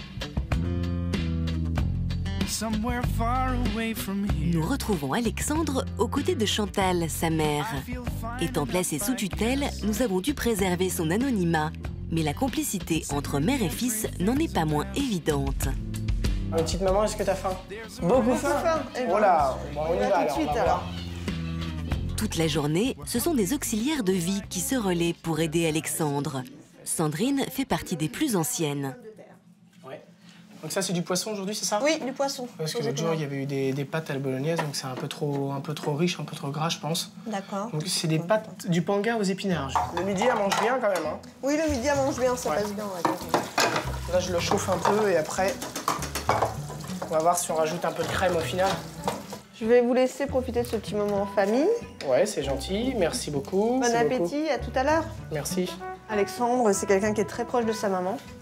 Somewhere far away from here. Nous retrouvons Alexandre aux côtés de Chantal, sa mère. Étant placé sous tutelle, nous avons dû préserver son anonymat. Mais la complicité entre mère et fils n'en est pas moins évidente. Ma petite maman, est-ce que t'as faim? Beaucoup faim. Oh là, bon, on y va alors. Tout de suite alors. Toute la journée, ce sont des auxiliaires de vie qui se relaient pour aider Alexandre. Sandrine fait partie des plus anciennes. Ouais. Donc ça, c'est du poisson aujourd'hui, c'est ça? Oui, du poisson. Parce que l'autre jour, il y avait eu des, des pâtes à la bolognaise, donc c'est un peu trop, un peu trop riche, un peu trop gras, je pense. D'accord. Donc c'est des pâtes du panga aux épinards. Le midi, elle mange bien quand même. Hein. Oui, le midi, elle mange bien, ça ouais. passe bien. Ouais. Là, je le chauffe un peu et après, on va voir si on rajoute un peu de crème au final. Je vais vous laisser profiter de ce petit moment en famille. Ouais, c'est gentil, merci beaucoup. Bon appétit, beaucoup. À tout à l'heure. Merci. Alexandre, c'est quelqu'un qui est très proche de sa maman,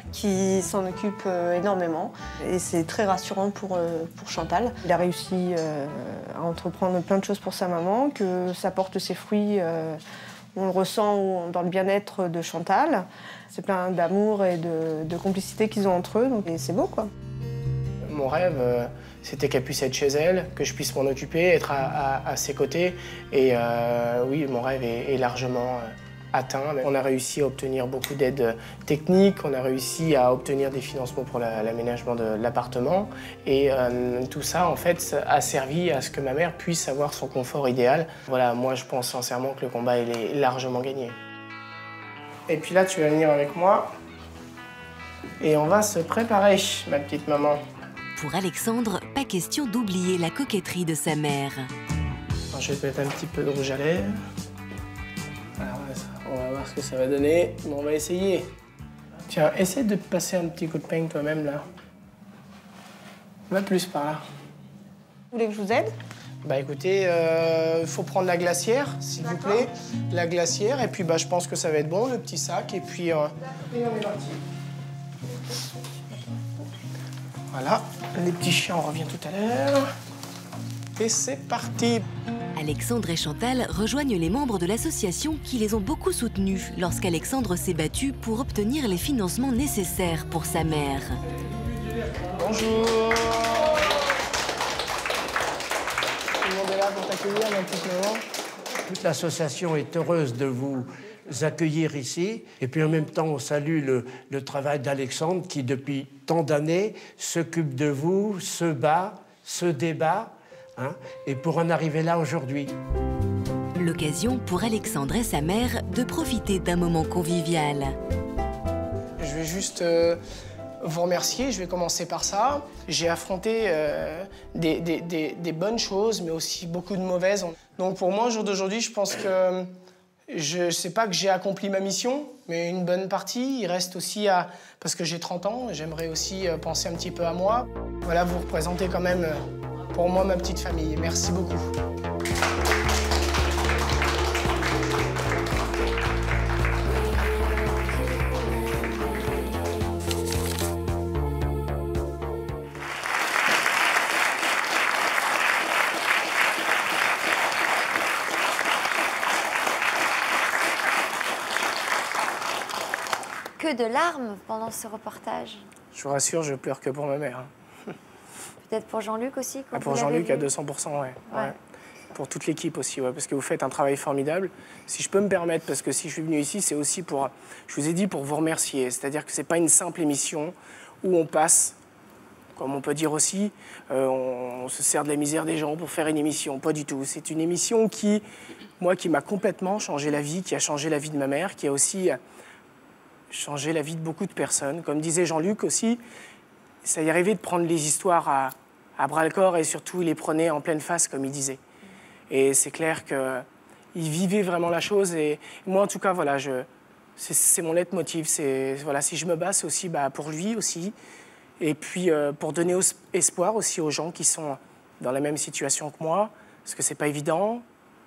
qui s'en occupe euh, énormément. Et c'est très rassurant pour, euh, pour Chantal. Il a réussi euh, à entreprendre plein de choses pour sa maman, que ça porte ses fruits. Euh, on le ressent dans le bien-être de Chantal. C'est plein d'amour et de, de complicité qu'ils ont entre eux, donc, et c'est beau, quoi. Mon rêve, euh, c'était qu'elle puisse être chez elle, que je puisse m'en occuper, être à, à, à ses côtés. Et euh, oui, mon rêve est, est largement euh, atteint. On a réussi à obtenir beaucoup d'aides techniques, on a réussi à obtenir des financements pour l'aménagement de l'appartement. Et euh, tout ça, en fait, a servi à ce que ma mère puisse avoir son confort idéal. Voilà, moi, je pense sincèrement que le combat, il est largement gagné. Et puis là, tu vas venir avec moi et on va se préparer, ma petite maman. Pour Alexandre, pas question d'oublier la coquetterie de sa mère. Alors, je vais te mettre un petit peu de rouge à lèvres. Alors, on va voir ce que ça va donner. Bon, on va essayer. Tiens, essaie de te passer un petit coup de peigne toi-même, là. Va plus par là. Vous voulez que je vous aide? Bah écoutez, il euh, faut prendre la glacière, s'il vous plaît. La glacière, et puis bah, je pense que ça va être bon, le petit sac, et puis... Euh... Et on est parti. Voilà, les petits chiens, on revient tout à l'heure. Et c'est parti. Alexandre et Chantal rejoignent les membres de l'association qui les ont beaucoup soutenus lorsqu'Alexandre s'est battu pour obtenir les financements nécessaires pour sa mère. Bonjour. Tout le monde est là pour t'accueillir, ma petite maman. Toute l'association est heureuse de vous accueillir ici. Et puis en même temps, on salue le, le travail d'Alexandre qui, depuis tant d'années, s'occupe de vous, se bat, se débat, hein, et pour en arriver là aujourd'hui. L'occasion pour Alexandre et sa mère de profiter d'un moment convivial. Je vais juste euh, vous remercier, je vais commencer par ça. J'ai affronté euh, des, des, des, des bonnes choses, mais aussi beaucoup de mauvaises. Donc pour moi, au jour d'aujourd'hui, je pense que je ne sais pas que j'ai accompli ma mission, mais une bonne partie. Il reste aussi à... Parce que j'ai trente ans, j'aimerais aussi penser un petit peu à moi. Voilà, vous représentez quand même, pour moi, ma petite famille. Merci beaucoup. Que de larmes pendant ce reportage. Je vous rassure, je pleure que pour ma mère. Peut-être pour Jean-Luc aussi quand ah, Pour Jean-Luc à deux cents pour cent, ouais. ouais. ouais. Pour toute l'équipe aussi, ouais, parce que vous faites un travail formidable. Si je peux me permettre, parce que si je suis venu ici, c'est aussi pour, je vous ai dit, pour vous remercier. C'est-à-dire que c'est pas une simple émission où on passe, comme on peut dire aussi, euh, on, on se sert de la misère des gens pour faire une émission. Pas du tout. C'est une émission qui, moi, qui m'a complètement changé la vie, qui a changé la vie de ma mère, qui a aussi changé la vie de beaucoup de personnes. Comme disait Jean-Luc aussi, ça y arrivait de prendre les histoires à, à bras-le-corps et surtout il les prenait en pleine face, comme il disait. Et c'est clair qu'il vivait vraiment la chose. Et moi, en tout cas, voilà, c'est mon leitmotiv. Voilà, si je me bats, c'est aussi bah, pour lui aussi. Et puis euh, pour donner espoir aussi aux gens qui sont dans la même situation que moi, parce que c'est pas évident.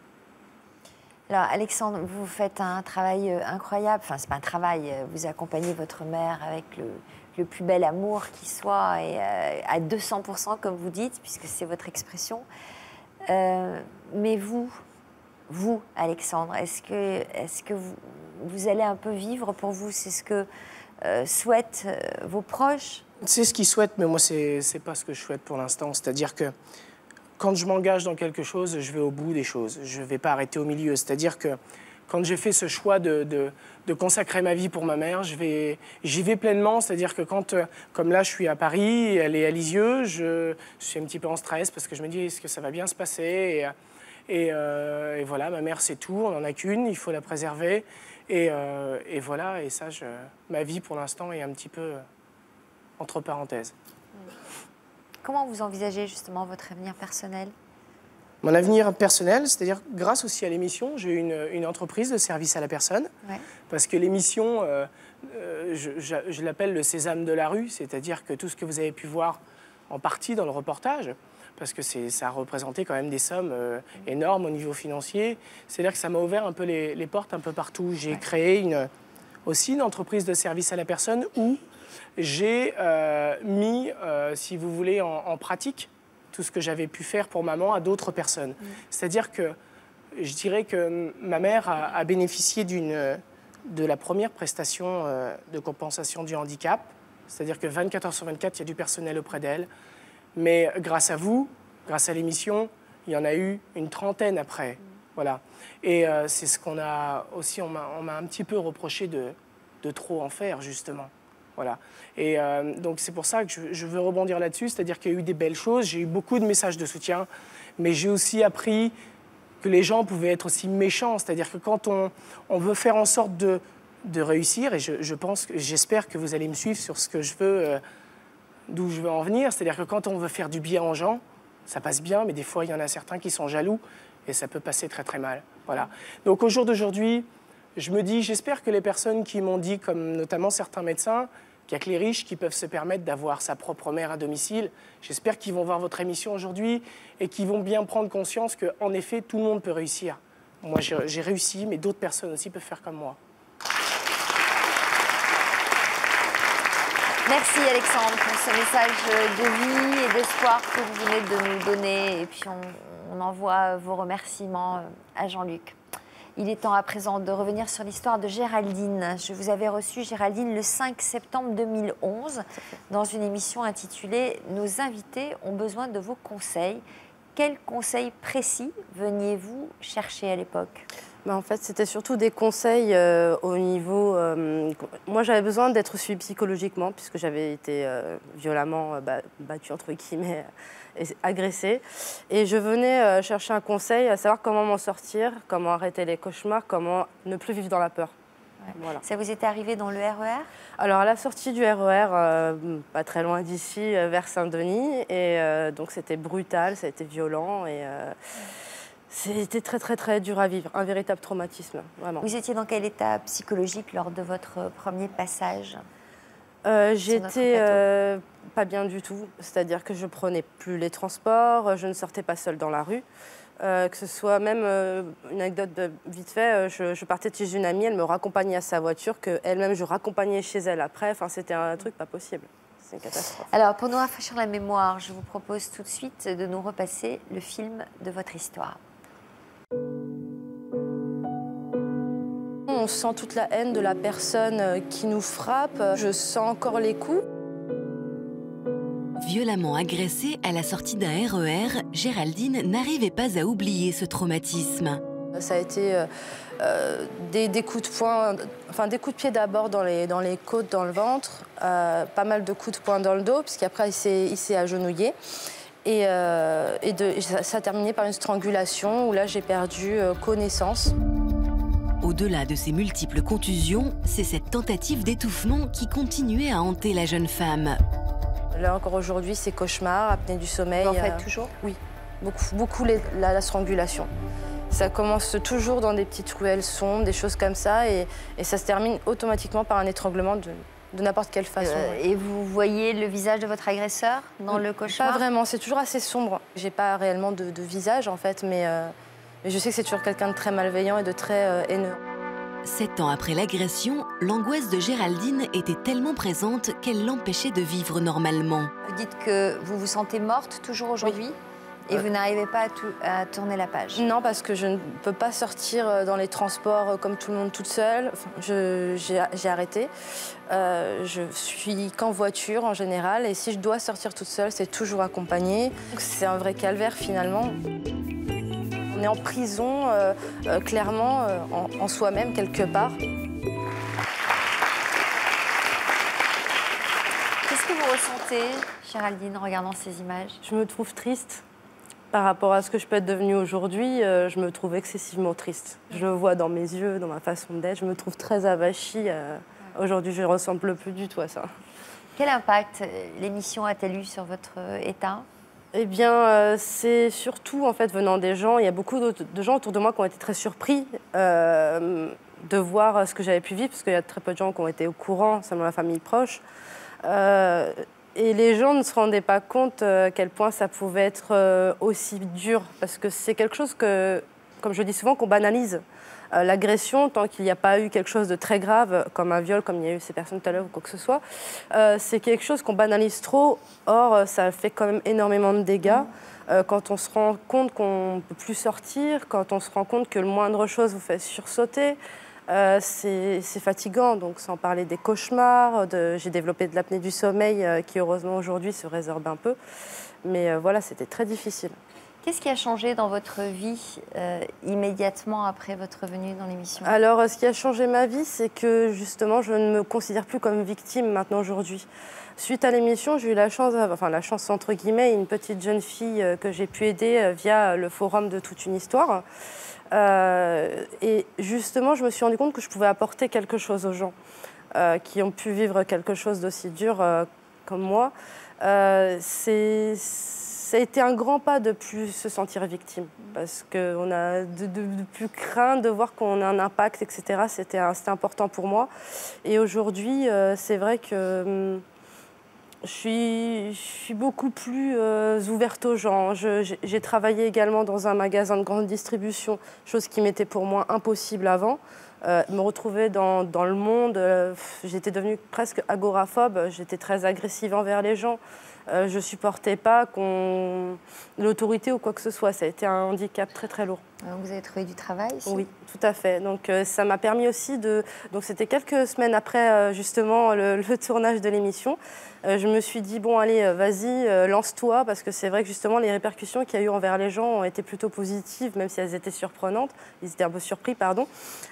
Alors, Alexandre, vous faites un travail incroyable. Enfin, c'est pas un travail. Vous accompagnez votre mère avec le, le plus bel amour qui soit, et euh, à deux cents pour cent, comme vous dites, puisque c'est votre expression. Euh, mais vous, vous, Alexandre, est-ce que, est-ce que vous, vous allez un peu vivre pour vous? C'est ce que euh, souhaitent euh, vos proches? C'est ce qu'ils souhaitent, mais moi, c'est pas ce que je souhaite pour l'instant. C'est-à-dire que quand je m'engage dans quelque chose, je vais au bout des choses. Je ne vais pas arrêter au milieu. C'est-à-dire que quand j'ai fait ce choix de, de, de consacrer ma vie pour ma mère, j'y vais, j'y vais pleinement. C'est-à-dire que quand, comme là, je suis à Paris, elle est à Lisieux, je, je suis un petit peu en stress parce que je me dis, est-ce que ça va bien se passer? Et, et, euh, et voilà, ma mère, c'est tout. On n'en a qu'une, il faut la préserver. Et, euh, et voilà, et ça, je, ma vie, pour l'instant, est un petit peu entre parenthèses. Comment vous envisagez justement votre avenir personnel? Mon avenir personnel, c'est-à-dire grâce aussi à l'émission, j'ai une, une entreprise de service à la personne. Ouais. Parce que l'émission, euh, euh, je, je, je l'appelle le sésame de la rue, c'est-à-dire que tout ce que vous avez pu voir en partie dans le reportage, parce que ça a représenté quand même des sommes euh, énormes au niveau financier, c'est-à-dire que ça m'a ouvert un peu les, les portes un peu partout. J'ai ouais. créé une, aussi une entreprise de service à la personne où j'ai euh, mis, euh, si vous voulez, en, en pratique tout ce que j'avais pu faire pour maman à d'autres personnes. Mmh. C'est-à-dire que je dirais que ma mère a, a bénéficié d'une, de la première prestation euh, de compensation du handicap. C'est-à-dire que vingt-quatre heures sur vingt-quatre, il y a du personnel auprès d'elle. Mais grâce à vous, grâce à l'émission, il y en a eu une trentaine après. Mmh. Voilà. Et euh, c'est ce qu'on a aussi, on m'a, on m'a un petit peu reproché de, de trop en faire, justement. Voilà. Et euh, donc c'est pour ça que je, je veux rebondir là-dessus, c'est-à-dire qu'il y a eu des belles choses, j'ai eu beaucoup de messages de soutien, mais j'ai aussi appris que les gens pouvaient être aussi méchants, c'est-à-dire que quand on, on veut faire en sorte de, de réussir, et je, je pense, j'espère que vous allez me suivre sur ce que je veux, euh, d'où je veux en venir, c'est-à-dire que quand on veut faire du bien aux gens, ça passe bien, mais des fois il y en a certains qui sont jaloux, et ça peut passer très très mal. Voilà. Donc au jour d'aujourd'hui, je me dis, j'espère que les personnes qui m'ont dit, comme notamment certains médecins, qu'il n'y a que les riches qui peuvent se permettre d'avoir sa propre mère à domicile, j'espère qu'ils vont voir votre émission aujourd'hui et qu'ils vont bien prendre conscience qu'en effet, tout le monde peut réussir. Moi, j'ai, j'ai réussi, mais d'autres personnes aussi peuvent faire comme moi. Merci Alexandre pour ce message de vie et d'espoir que vous venez de nous donner. Et puis on, on envoie vos remerciements à Jean-Luc. Il est temps à présent de revenir sur l'histoire de Géraldine. Je vous avais reçu, Géraldine, le cinq septembre deux mille onze dans une émission intitulée « Nos invités ont besoin de vos conseils ». Quels conseils précis veniez-vous chercher à l'époque ? Ben, en fait, c'était surtout des conseils euh, au niveau... Euh, moi, j'avais besoin d'être suivie psychologiquement puisque j'avais été euh, violemment euh, battue, entre guillemets, et agressée. Et je venais euh, chercher un conseil, à savoir comment m'en sortir, comment arrêter les cauchemars, comment ne plus vivre dans la peur. Ouais. Voilà. Ça vous était arrivé dans le R E R ? Alors, à la sortie du R E R, euh, pas très loin d'ici, euh, vers Saint-Denis. Et euh, donc, c'était brutal, ça a été violent et... Euh, C'était très, très, très dur à vivre, un véritable traumatisme, vraiment. Vous étiez dans quel état psychologique lors de votre premier passage ? euh, J'étais euh, pas bien du tout, c'est-à-dire que je prenais plus les transports, je ne sortais pas seule dans la rue. Euh, que ce soit même, euh, une anecdote de, vite fait, euh, je, je partais de chez une amie, elle me raccompagnait à sa voiture, qu'elle-même je raccompagnais chez elle après, enfin, c'était un truc pas possible. C'est une catastrophe. Alors, pour nous rafraîchir la mémoire, je vous propose tout de suite de nous repasser le film de votre histoire. On sent toute la haine de la personne qui nous frappe. Je sens encore les coups. Violemment agressée à la sortie d'un R E R, Géraldine n'arrivait pas à oublier ce traumatisme. Ça a été euh, des, des coups de poing, enfin des coups de pied d'abord dans les, dans les côtes, dans le ventre, euh, pas mal de coups de poing dans le dos, puisqu'après il s'est, il s'est agenouillé. Et, euh, et, de, et ça, ça a terminé par une strangulation où là j'ai perdu euh, connaissance. Au-delà de ces multiples contusions, c'est cette tentative d'étouffement qui continuait à hanter la jeune femme. Là encore aujourd'hui, c'est cauchemar, apnée du sommeil. Vous en faites euh, toujours ? Oui, beaucoup, beaucoup les, la, la strangulation. Ça commence toujours dans des petites ruelles sombres, des choses comme ça, et, et ça se termine automatiquement par un étranglement de, de n'importe quelle façon. Euh, et vous voyez le visage de votre agresseur dans le cauchemar ? Pas vraiment, c'est toujours assez sombre. J'ai pas réellement de, de visage en fait, mais, euh, mais je sais que c'est toujours quelqu'un de très malveillant et de très euh, haineux. Sept ans après l'agression, l'angoisse de Géraldine était tellement présente qu'elle l'empêchait de vivre normalement. Vous dites que vous vous sentez morte toujours aujourd'hui ? Oui. Et vous n'arrivez pas à, tout, à tourner la page ? Non, parce que je ne peux pas sortir dans les transports comme tout le monde toute seule. Enfin, je, j'ai, j'ai arrêté. Euh, je suis qu'en voiture en général. Et si je dois sortir toute seule, c'est toujours accompagné. Donc, c'est un vrai calvaire finalement. On est en prison, euh, euh, clairement, euh, en, en soi-même, quelque part. Qu'est-ce que vous ressentez, Géraldine, en regardant ces images ? Je me trouve triste. Par rapport à ce que je peux être devenue aujourd'hui, euh, je me trouve excessivement triste. Je le vois dans mes yeux, dans ma façon d'être. Je me trouve très avachie. Euh, aujourd'hui, je ne ressemble plus du tout à ça. Quel impact l'émission a-t-elle eu sur votre état ? Eh bien, euh, c'est surtout, en fait, venant des gens, il y a beaucoup de gens autour de moi qui ont été très surpris euh, de voir ce que j'avais pu vivre, parce qu'il y a très peu de gens qui ont été au courant, seulement la famille proche. Euh, Et les gens ne se rendaient pas compte à quel point ça pouvait être aussi dur, parce que c'est quelque chose que, comme je dis souvent, qu'on banalise. Euh, L'agression, tant qu'il n'y a pas eu quelque chose de très grave, comme un viol, comme il y a eu ces personnes tout à l'heure ou quoi que ce soit, euh, c'est quelque chose qu'on banalise trop. Or, ça fait quand même énormément de dégâts. Euh, quand on se rend compte qu'on ne peut plus sortir, quand on se rend compte que le moindre chose vous fait sursauter, euh, c'est fatigant. Donc, sans parler des cauchemars, de, j'ai développé de l'apnée du sommeil euh, qui, heureusement, aujourd'hui se résorbe un peu. Mais euh, voilà, c'était très difficile. Qu'est-ce qui a changé dans votre vie euh, immédiatement après votre venue dans l'émission? Alors, euh, ce qui a changé ma vie, c'est que, justement, je ne me considère plus comme victime maintenant aujourd'hui. Suite à l'émission, j'ai eu la chance, enfin la chance entre guillemets, une petite jeune fille que j'ai pu aider via le forum de Toute une histoire. Euh, et justement, je me suis rendu compte que je pouvais apporter quelque chose aux gens euh, qui ont pu vivre quelque chose d'aussi dur euh, comme moi. Euh, c'est, ça a été un grand pas de plus se sentir victime parce qu'on a de, de, de plus craindre de voir qu'on a un impact, et cetera. C'était important pour moi. Et aujourd'hui, euh, c'est vrai que... Hum, Je suis, je suis beaucoup plus euh, ouverte aux gens. J'ai travaillé également dans un magasin de grande distribution, chose qui m'était pour moi impossible avant. Euh, me retrouver dans, dans le monde, euh, j'étais devenue presque agoraphobe, j'étais très agressive envers les gens. Euh, je ne supportais pas qu'on l'autorité ou quoi que ce soit. Ça a été un handicap très très lourd. Donc vous avez trouvé du travail ici? Oui, tout à fait. Donc euh, ça m'a permis aussi de... Donc c'était quelques semaines après euh, justement le, le tournage de l'émission. Euh, je me suis dit, bon allez, euh, vas-y, euh, lance-toi, parce que c'est vrai que justement les répercussions qu'il y a eu envers les gens ont été plutôt positives, même si elles étaient surprenantes. Ils étaient un peu surpris, pardon.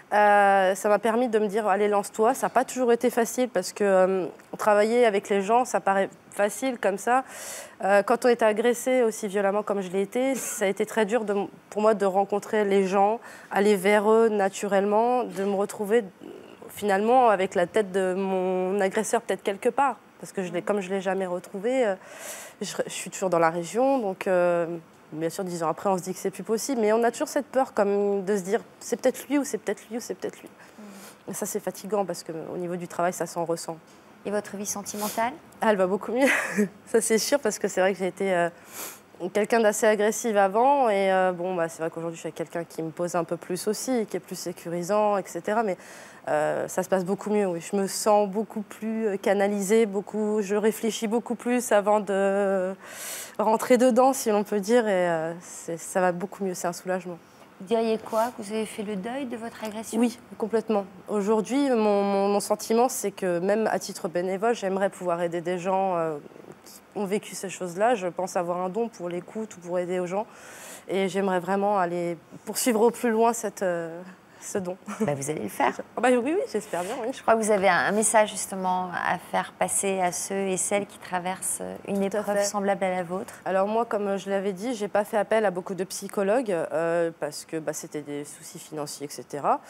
Euh, ça m'a permis de me dire, allez, lance-toi. Ça n'a pas toujours été facile, parce que euh, travailler avec les gens, ça paraît facile comme ça. Euh, quand on était agressé aussi violemment comme je l'ai été, ça a été très dur de, pour moi de rencontrer les gens, aller vers eux naturellement, de me retrouver finalement avec la tête de mon agresseur peut-être quelque part. Parce que je comme je ne l'ai jamais retrouvé, euh, je, je suis toujours dans la région. Donc, euh, bien sûr, dix ans après, on se dit que c'est plus possible. Mais on a toujours cette peur comme de se dire, c'est peut-être lui ou c'est peut-être lui ou c'est peut-être lui. Mmh. Et ça, c'est fatigant parce qu'au niveau du travail, ça s'en ressent. Et votre vie sentimentale? Ah, elle va beaucoup mieux. Ça, c'est sûr, parce que c'est vrai que j'ai été euh, quelqu'un d'assez agressive avant. Et euh, bon, bah, c'est vrai qu'aujourd'hui, je suis avec quelqu'un qui me pose un peu plus aussi, qui est plus sécurisant, et cetera. Mais euh, ça se passe beaucoup mieux, oui. Je me sens beaucoup plus canalisée, beaucoup, je réfléchis beaucoup plus avant de rentrer dedans, si l'on peut dire. Et euh, ça va beaucoup mieux, c'est un soulagement. Vous diriez quoi? Que vous avez fait le deuil de votre agression? Oui, complètement. Aujourd'hui, mon, mon, mon sentiment, c'est que même à titre bénévole, j'aimerais pouvoir aider des gens euh, qui ont vécu ces choses-là. Je pense avoir un don pour l'écoute ou pour aider aux gens. Et j'aimerais vraiment aller poursuivre au plus loin cette, euh, ce don. Bah, vous allez le faire. Bah, oui, oui, j'espère bien. Oui. Je crois que vous avez un message justement à faire passer à ceux et celles qui traversent une épreuve semblable à la vôtre. Alors moi, comme je l'avais dit, j'ai pas fait appel à beaucoup de psychologues euh, parce que bah, c'était des soucis financiers, et cetera.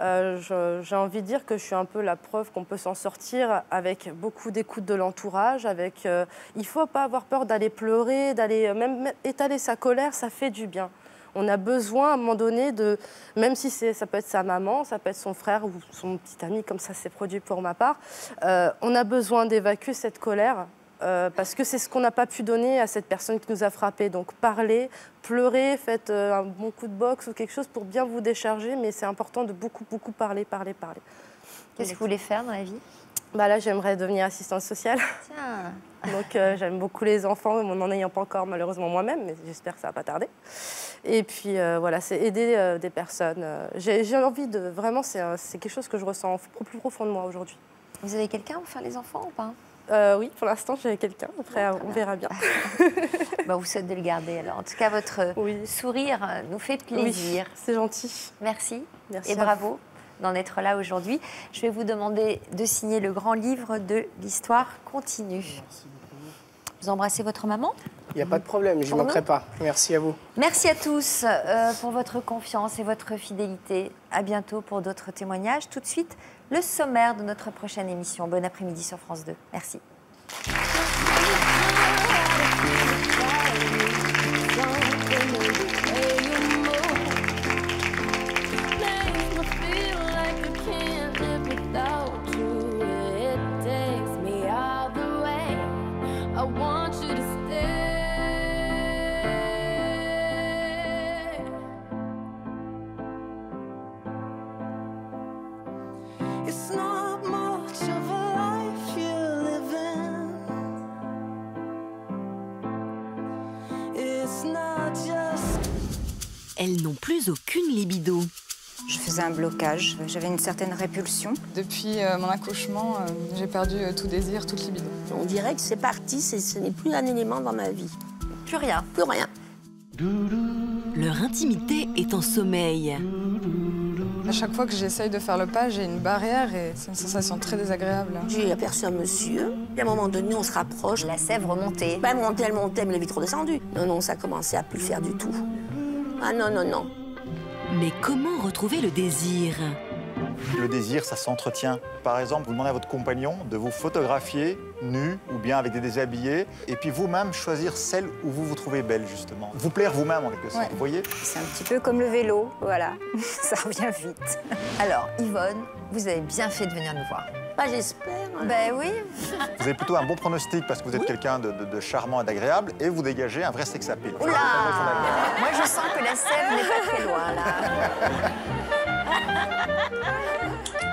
Euh, j'ai envie de dire que je suis un peu la preuve qu'on peut s'en sortir avec beaucoup d'écoute de l'entourage. Avec, euh, il faut pas avoir peur d'aller pleurer, d'aller même, même étaler sa colère, ça fait du bien. On a besoin, à un moment donné, de, même si ça peut être sa maman, ça peut être son frère ou son petit ami, comme ça s'est produit pour ma part, euh, on a besoin d'évacuer cette colère euh, parce que c'est ce qu'on n'a pas pu donner à cette personne qui nous a frappés. Donc parlez, pleurez, faites euh, un bon coup de boxe ou quelque chose pour bien vous décharger, mais c'est important de beaucoup, beaucoup parler, parler, parler. Qu'est-ce que vous voulez faire dans la vie? Bah là, j'aimerais devenir assistante sociale. Tiens. Donc, euh, j'aime beaucoup les enfants, en n'en ayant pas encore malheureusement moi-même, mais j'espère que ça va pas tarder. Et puis, euh, voilà, c'est aider euh, des personnes. Euh, J'ai envie de... Vraiment, c'est quelque chose que je ressens plus profond de moi aujourd'hui. Vous avez quelqu'un pour faire les enfants ou pas? euh, Oui, pour l'instant, j'ai quelqu'un. Après, bon, on verra bien. Bah, vous souhaite de le garder, alors. En tout cas, votre oui. sourire nous fait plaisir. Oui, c'est gentil. Merci. Merci et bravo d'en être là aujourd'hui. Je vais vous demander de signer le grand livre de l'histoire continue. Vous embrassez votre maman? Il n'y a pas de problème, je n'y manquerai pas. Merci à vous. Merci à tous euh, pour votre confiance et votre fidélité. À bientôt pour d'autres témoignages. Tout de suite, le sommaire de notre prochaine émission. Bon après-midi sur France deux. Merci. elles n'ont plus aucune libido. Je faisais un blocage, j'avais une certaine répulsion. Depuis euh, mon accouchement, euh, j'ai perdu euh, tout désir, toute libido. On dirait que c'est parti, ce n'est plus un élément dans ma vie. Plus rien. Plus rien. Leur intimité est en sommeil. À chaque fois que j'essaye de faire le pas, j'ai une barrière et c'est une sensation très désagréable. J'ai aperçu un monsieur, et à un moment donné, on se rapproche. La sève remontait. Ben, elle montait, elle montait, mais elle est vite redescendue. Non, non, ça commençait à plus le faire du tout. Ah non, non, non. Mais comment retrouver le désir? Le désir, ça s'entretient. Par exemple, vous demandez à votre compagnon de vous photographier nu ou bien avec des déshabillés, et puis vous-même choisir celle où vous vous trouvez belle, justement. Vous plaire vous-même, en quelque sorte, Ouais. vous voyez? C'est un petit peu comme le vélo, voilà. Ça revient vite. Alors, Yvonne, vous avez bien fait de venir nous voir. Bah, j'espère. Ben oui. Vous avez plutôt un bon pronostic parce que vous êtes quelqu'un de, de- de charmant et d'agréable, et vous dégagez un vrai sex appeal. Oula! Moi, je sens que la sève n'est pas très loin, là.